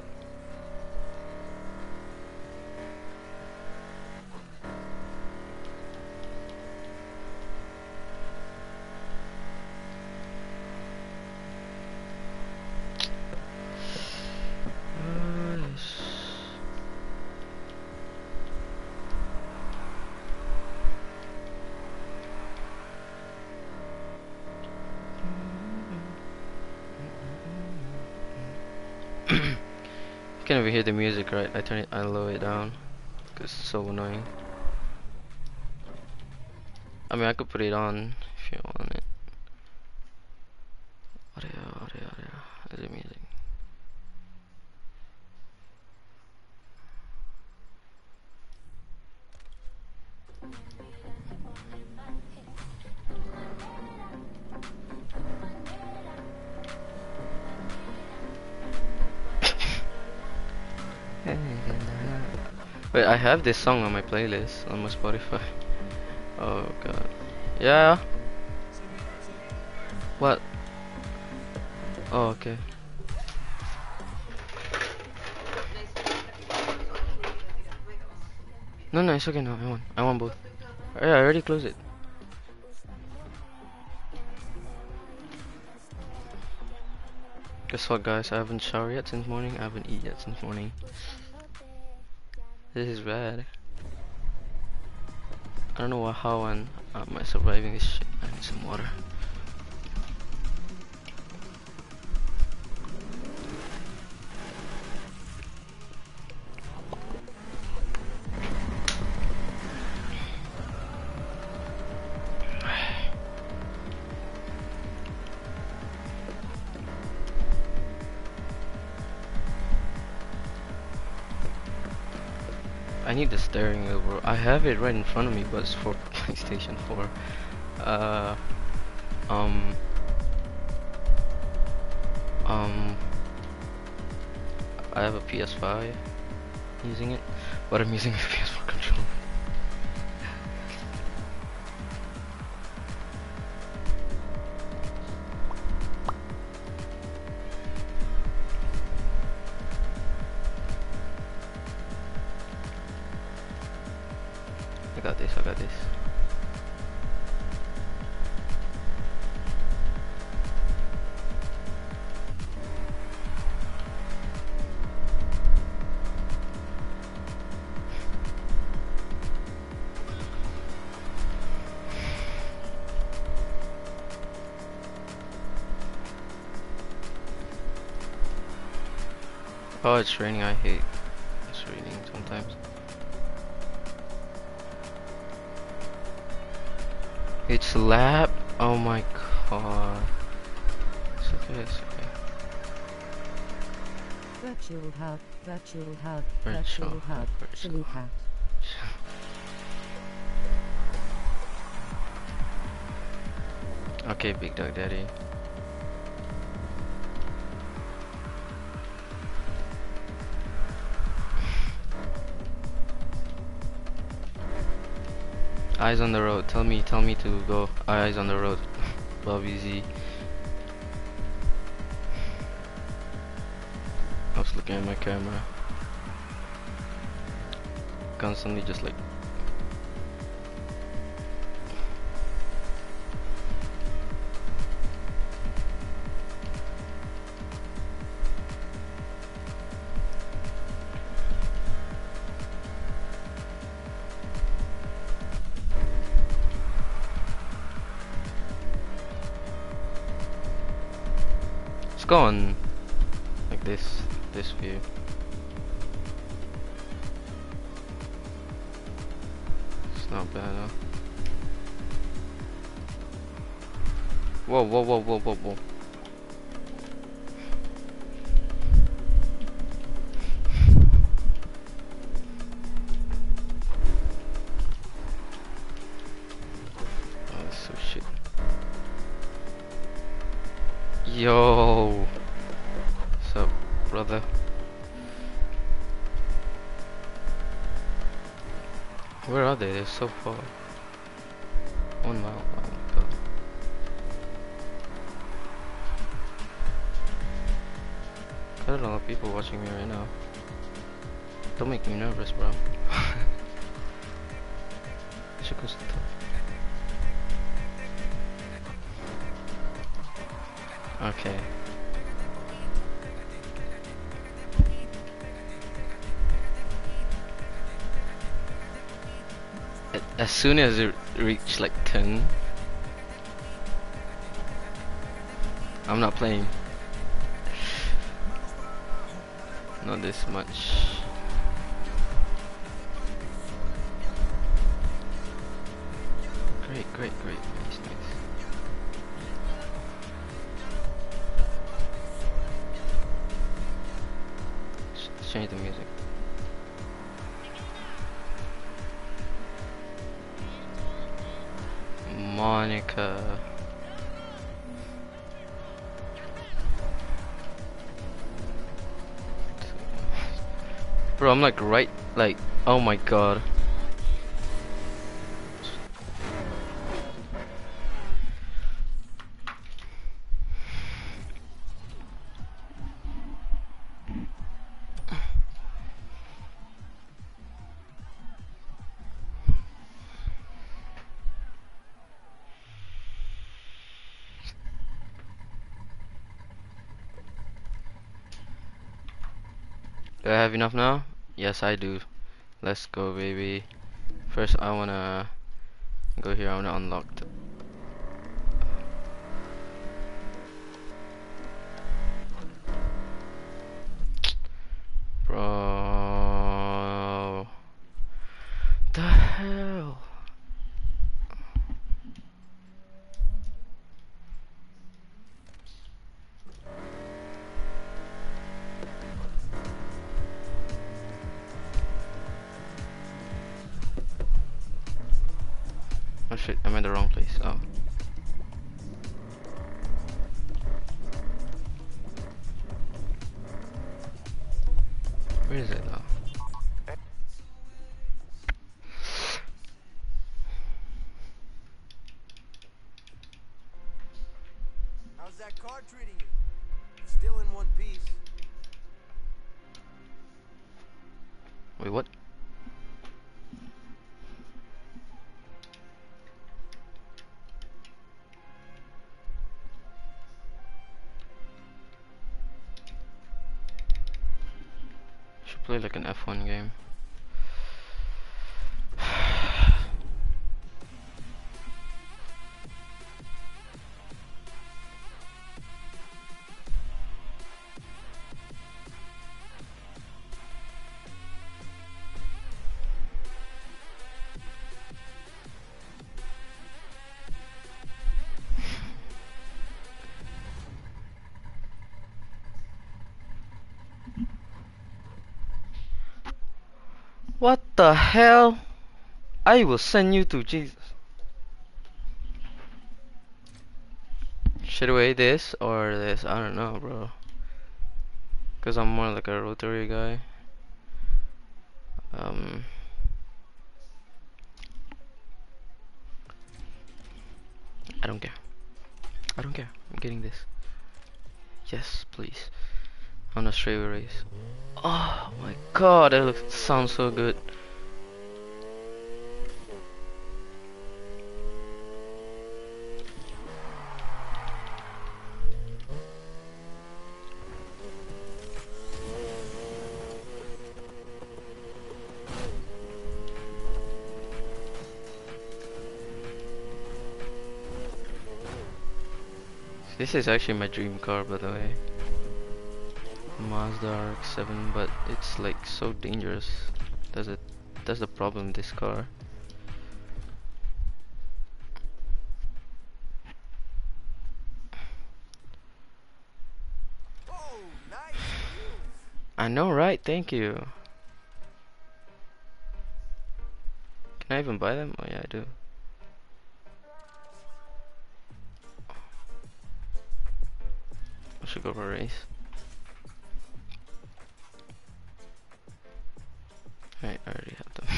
You can even hear the music, right? I turn it, I lower it down, cause it's so annoying. I mean, I could put it on if you want it. Audio, audio, audio. Is it music? Wait, I have this song on my playlist on my Spotify. Oh god. Yeah. What? Oh, okay. No, no, it's okay now. I want. I want both. Yeah, I already closed it. Guess what, guys? I haven't showered yet since morning. I haven't eaten yet since morning. This is bad. I don't know what, how and am I surviving this shit. I need some water. I need the steering wheel, bro. I have it right in front of me, but it's for PlayStation four. Uh, um, um, I have a P S five using it, but I'm using a P S four controller. got this, I got this. Oh, it's raining. I hate it's raining sometimes. It's lap. Oh my god. It's okay. It's okay. Virtual hug, virtual hug, Virtual virtual hug, virtual silly hat. Okay, Big Dog Daddy. Eyes on the road. Tell me, tell me to go. Eyes on the road. Bobby Z. I was looking at my camera. Constantly just like. Let's go on like this, this view. It's not bad, huh? Whoa, whoa, whoa, whoa, whoa, whoa. Oh, that's so shit. Yo, what's up, brother? Where are they? They're so far. One mile. Oh my god. Got a lot of people watching me right now. Don't make me nervous, bro. I should go sit down. Okay. A- As soon as it reached like ten, I'm not playing. Not this much. Great, great, great. Nice, nice. Change the music. Monica. Bro, I'm like right, like, oh my god. Do I have enough now? Yes, I do. Let's go, baby. First, I wanna go here. I wanna unlock the bro. The hell? Oh shit, I'm in the wrong place. Oh. Where is it now? How's that car treating you? Still in one piece. Wait, what? fun game. What the hell? I will send you to Jesus. Should we this or this? I don't know, bro. Cause I'm more like a rotary guy. Um. I don't care. I don't care. I'm getting this. Yes, please. On a straight race. Oh my god, that looks sounds so good. This is actually my dream car, by the way. Mazda R X seven, but it's like so dangerous. That's it. That's the problem with this car. Oh, nice wheels. I know, right? Thank you. Can I even buy them? Oh yeah, I do. I should go for a race. Right, I already have them.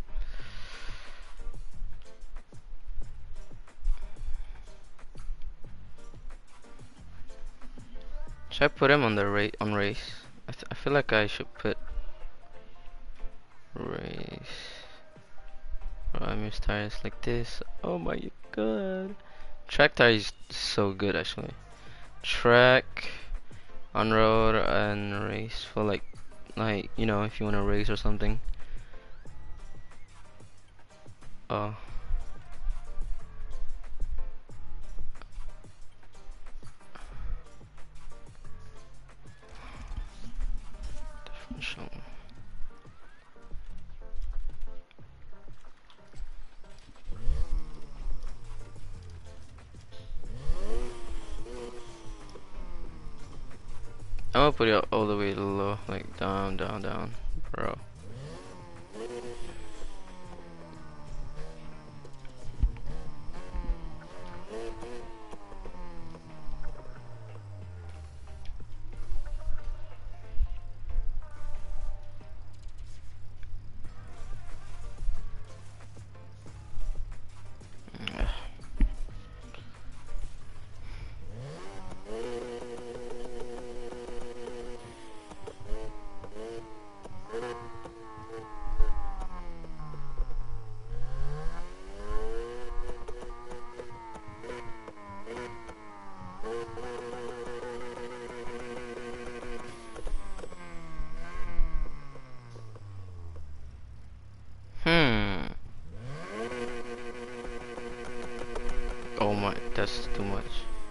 Should I put him on the rate on race? I, th I feel like I should put race. Oh, I miss tires like this. Oh my god. Track tire is so good actually. Track, on road, and race for like, like you know, if you want to race or something. Oh. Differential. I'm gonna put it all the way low, like down, down, down, bro. Hmm. Oh my, that's too much.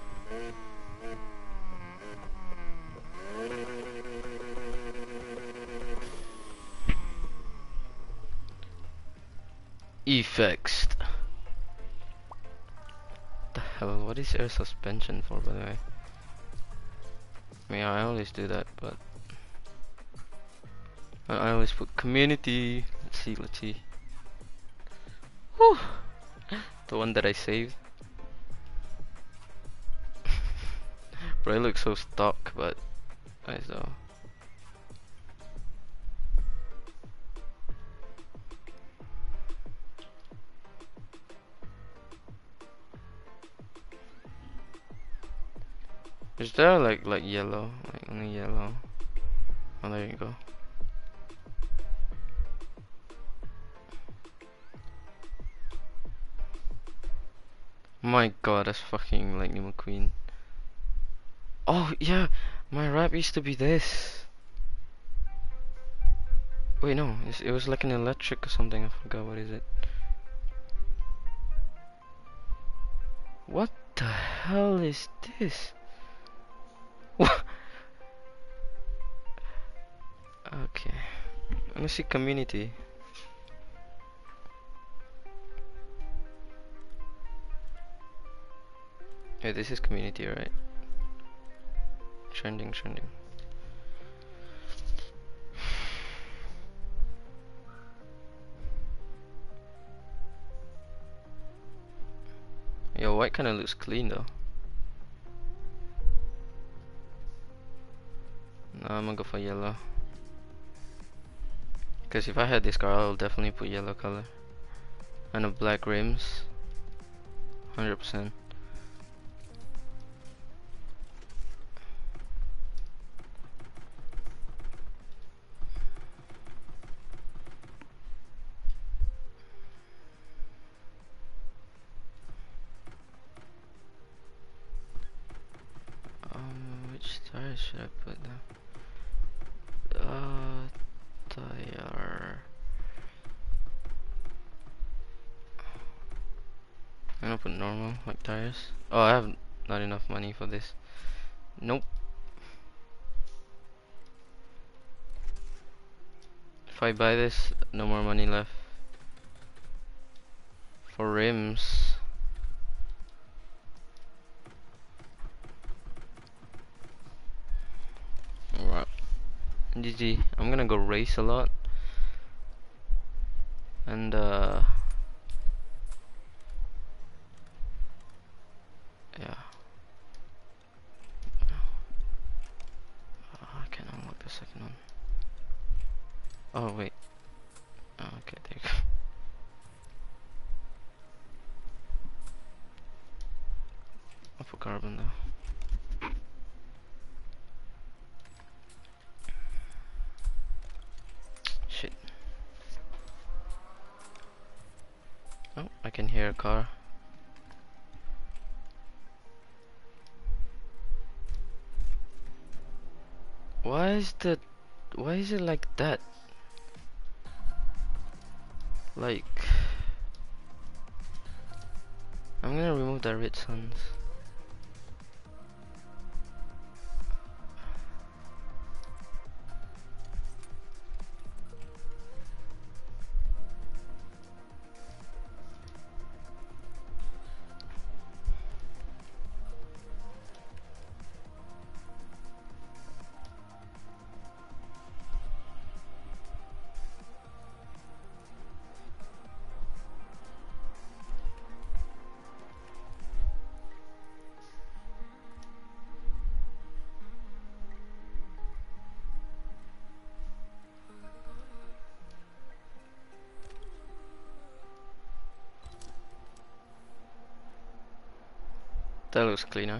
Effects. The hell? What is air suspension for, by the way? I mean, I always do that, but I I always put community. Let's see, let's see. Whew. The one that I saved. Bro, it looks so stock, but nice though. Is there like like yellow, like only yellow? Oh, there you go. My god, that's fucking Lightning McQueen. Oh yeah, my rap used to be this. Wait, no, it's, it was like an electric or something. I forgot what is it. What the hell is this? What? Okay. Let me see community. Yeah, this is community, right? Trending, trending. Yo, white kinda looks clean though. No, I'm gonna go for yellow. Cause if I had this car, I'll definitely put yellow color. And a black rims. one hundred percent. Um, which tire should I put now? Uh, tire. I'm gonna put normal, like tires. Oh, I have not enough money for this. Nope. If I buy this, no more money left. For rims. Alright. G G. I'm gonna go race a lot. And uh yeah. Oh, I can't unlock the second one. Oh wait. Oh, okay, there you go. I'll put carbon though. Shit. Oh, I can hear a car. Why is the why is it like that? Like I'm gonna remove the red suns. That looks cleaner.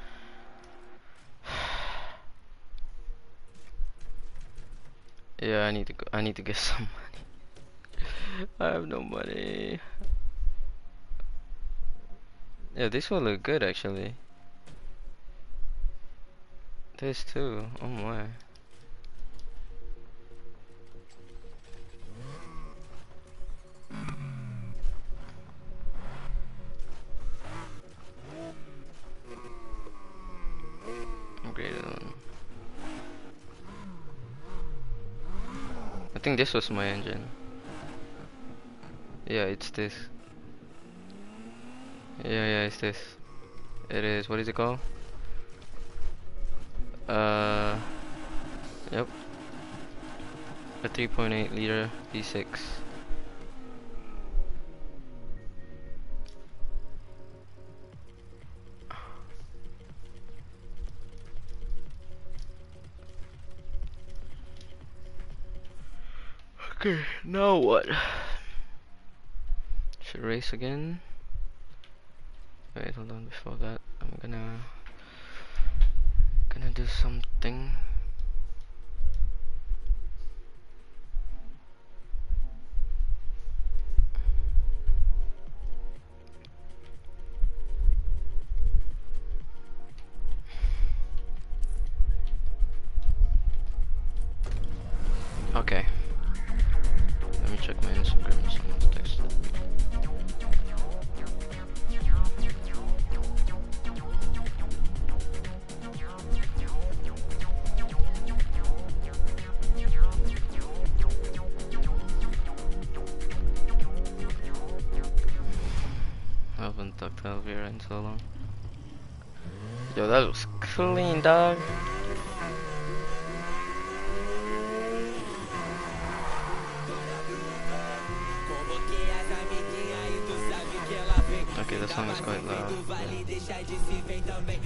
Yeah, I need to go. I need to get some money. I have no money. Yeah, this will look good actually. This too. Oh my. Greater than. I think this was my engine. Yeah, it's this. Yeah, yeah, it's this. It is. What is it called? Uh, yep. A three point eight liter V six. Okay, now what? Should race again. Wait, hold on. Before that, I'm gonna gonna do something. Okay. That's a grim someone's texted. I haven't talked to Elvira in so long. Yo, that was clean, dog. Okay, the song is quite loud. Yeah.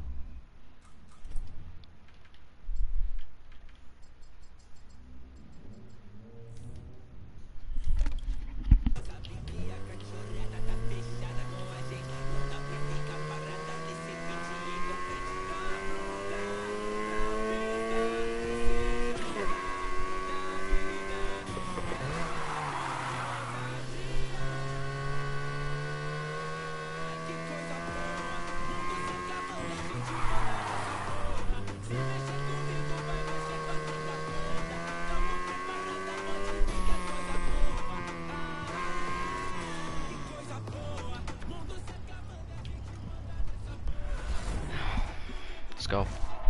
Let's go.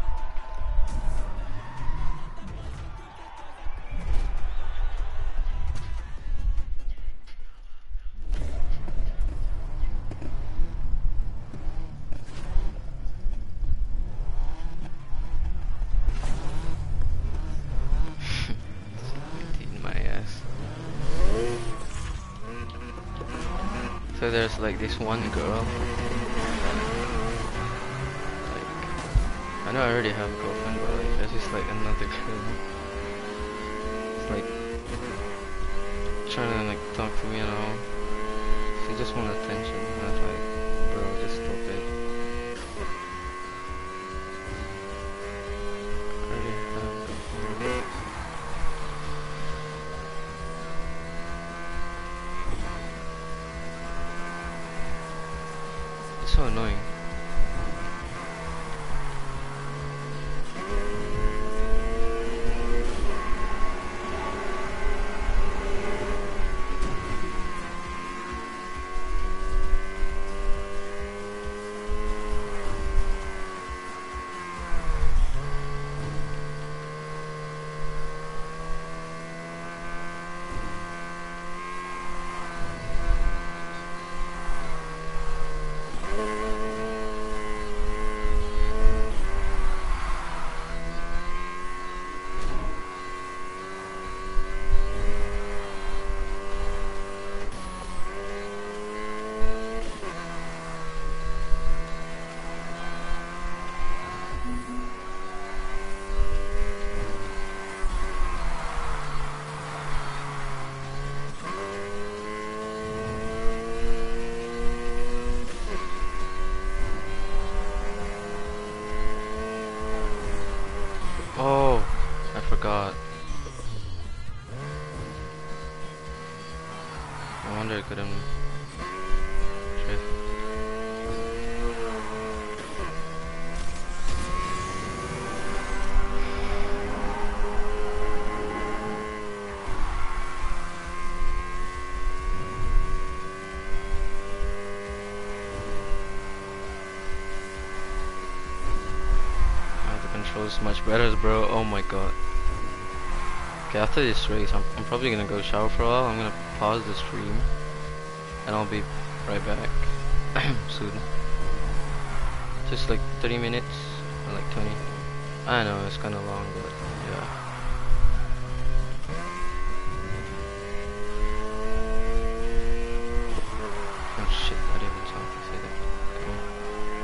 Beating my ass. So there's like this one girl. I know I already have a girlfriend, but like, there's just like another girl. It's like trying to like talk to me and all. She just wants attention. And I was like, bro, just stop it. I already have a girlfriend. It's so annoying. Oh, I forgot. I wonder I couldn't drift. Controls much better, bro. Oh my god. Okay, after this race, I'm, I'm probably gonna go shower for a while. I'm gonna pause the stream, and I'll be right back soon. Just like thirty minutes, or like twenty. I know it's kind of long, but yeah. Oh shit! I didn't even talk to say that. Come on.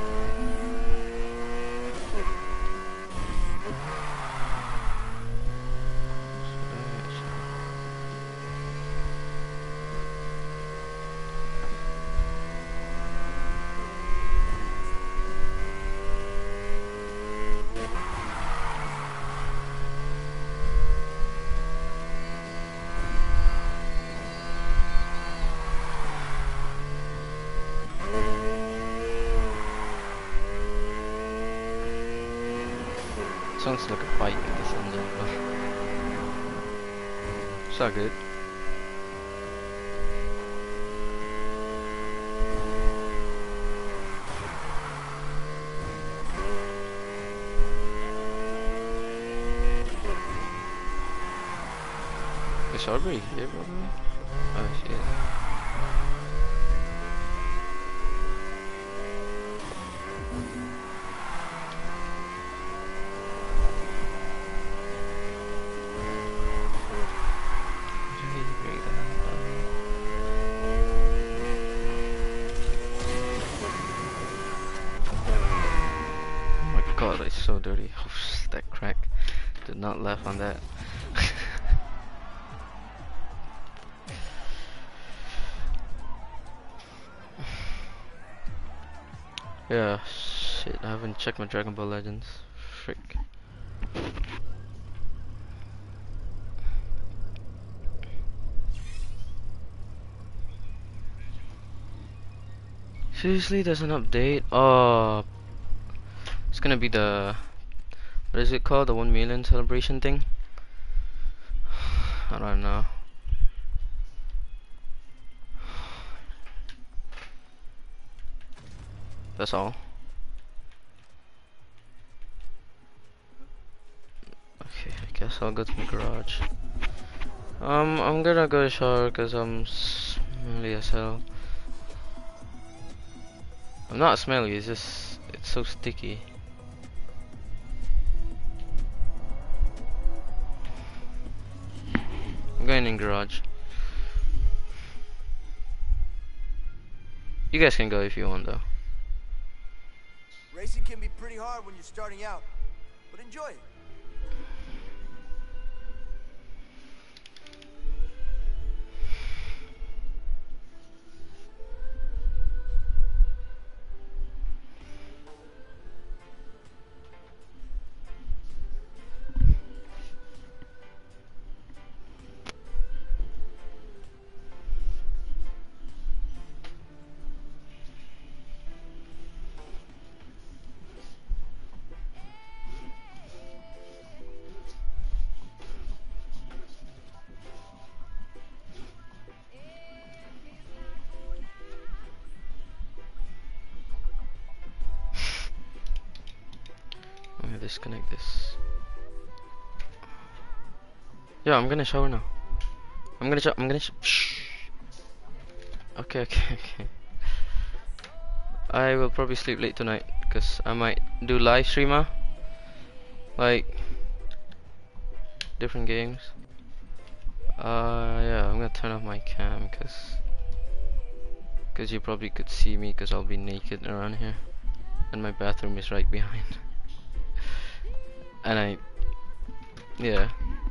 Sounds like a bike in this engine, but it's all good. Strawberry here, bro? Oh shit. Oh my god, it's so dirty. Oh, that crack. Did not laugh on that. Yeah, shit, I haven't checked my Dragon Ball Legends. Frick. Seriously, there's an update? Oh, it's gonna be the, what is it called? The one million celebration thing? I don't know. That's all. Okay, I guess I'll go to my garage. Um, I'm gonna go shower because I'm smelly as hell. I'm not smelly, it's just, it's so sticky. I'm going in garage. You guys can go if you want though. Racing can be pretty hard when you're starting out, but enjoy it. I'm gonna disconnect this. Yeah, I'm gonna shower now. I'm gonna shower. I'm gonna sh shh. Okay, okay, okay. I will probably sleep late tonight because I might do live streamer, like different games. Uh, yeah, I'm gonna turn off my cam because because you probably could see me because I'll be naked around here, and my bathroom is right behind. And I, yeah.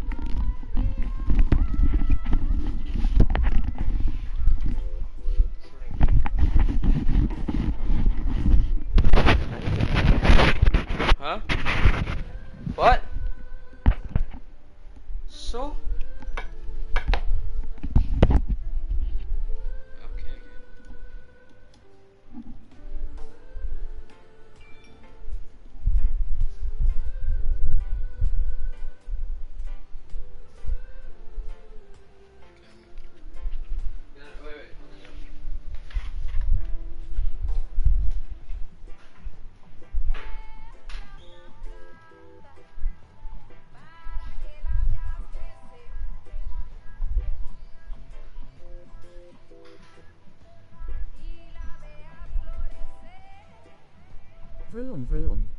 Huh? What? So? Okay. Wait, wait. Vroom vroom.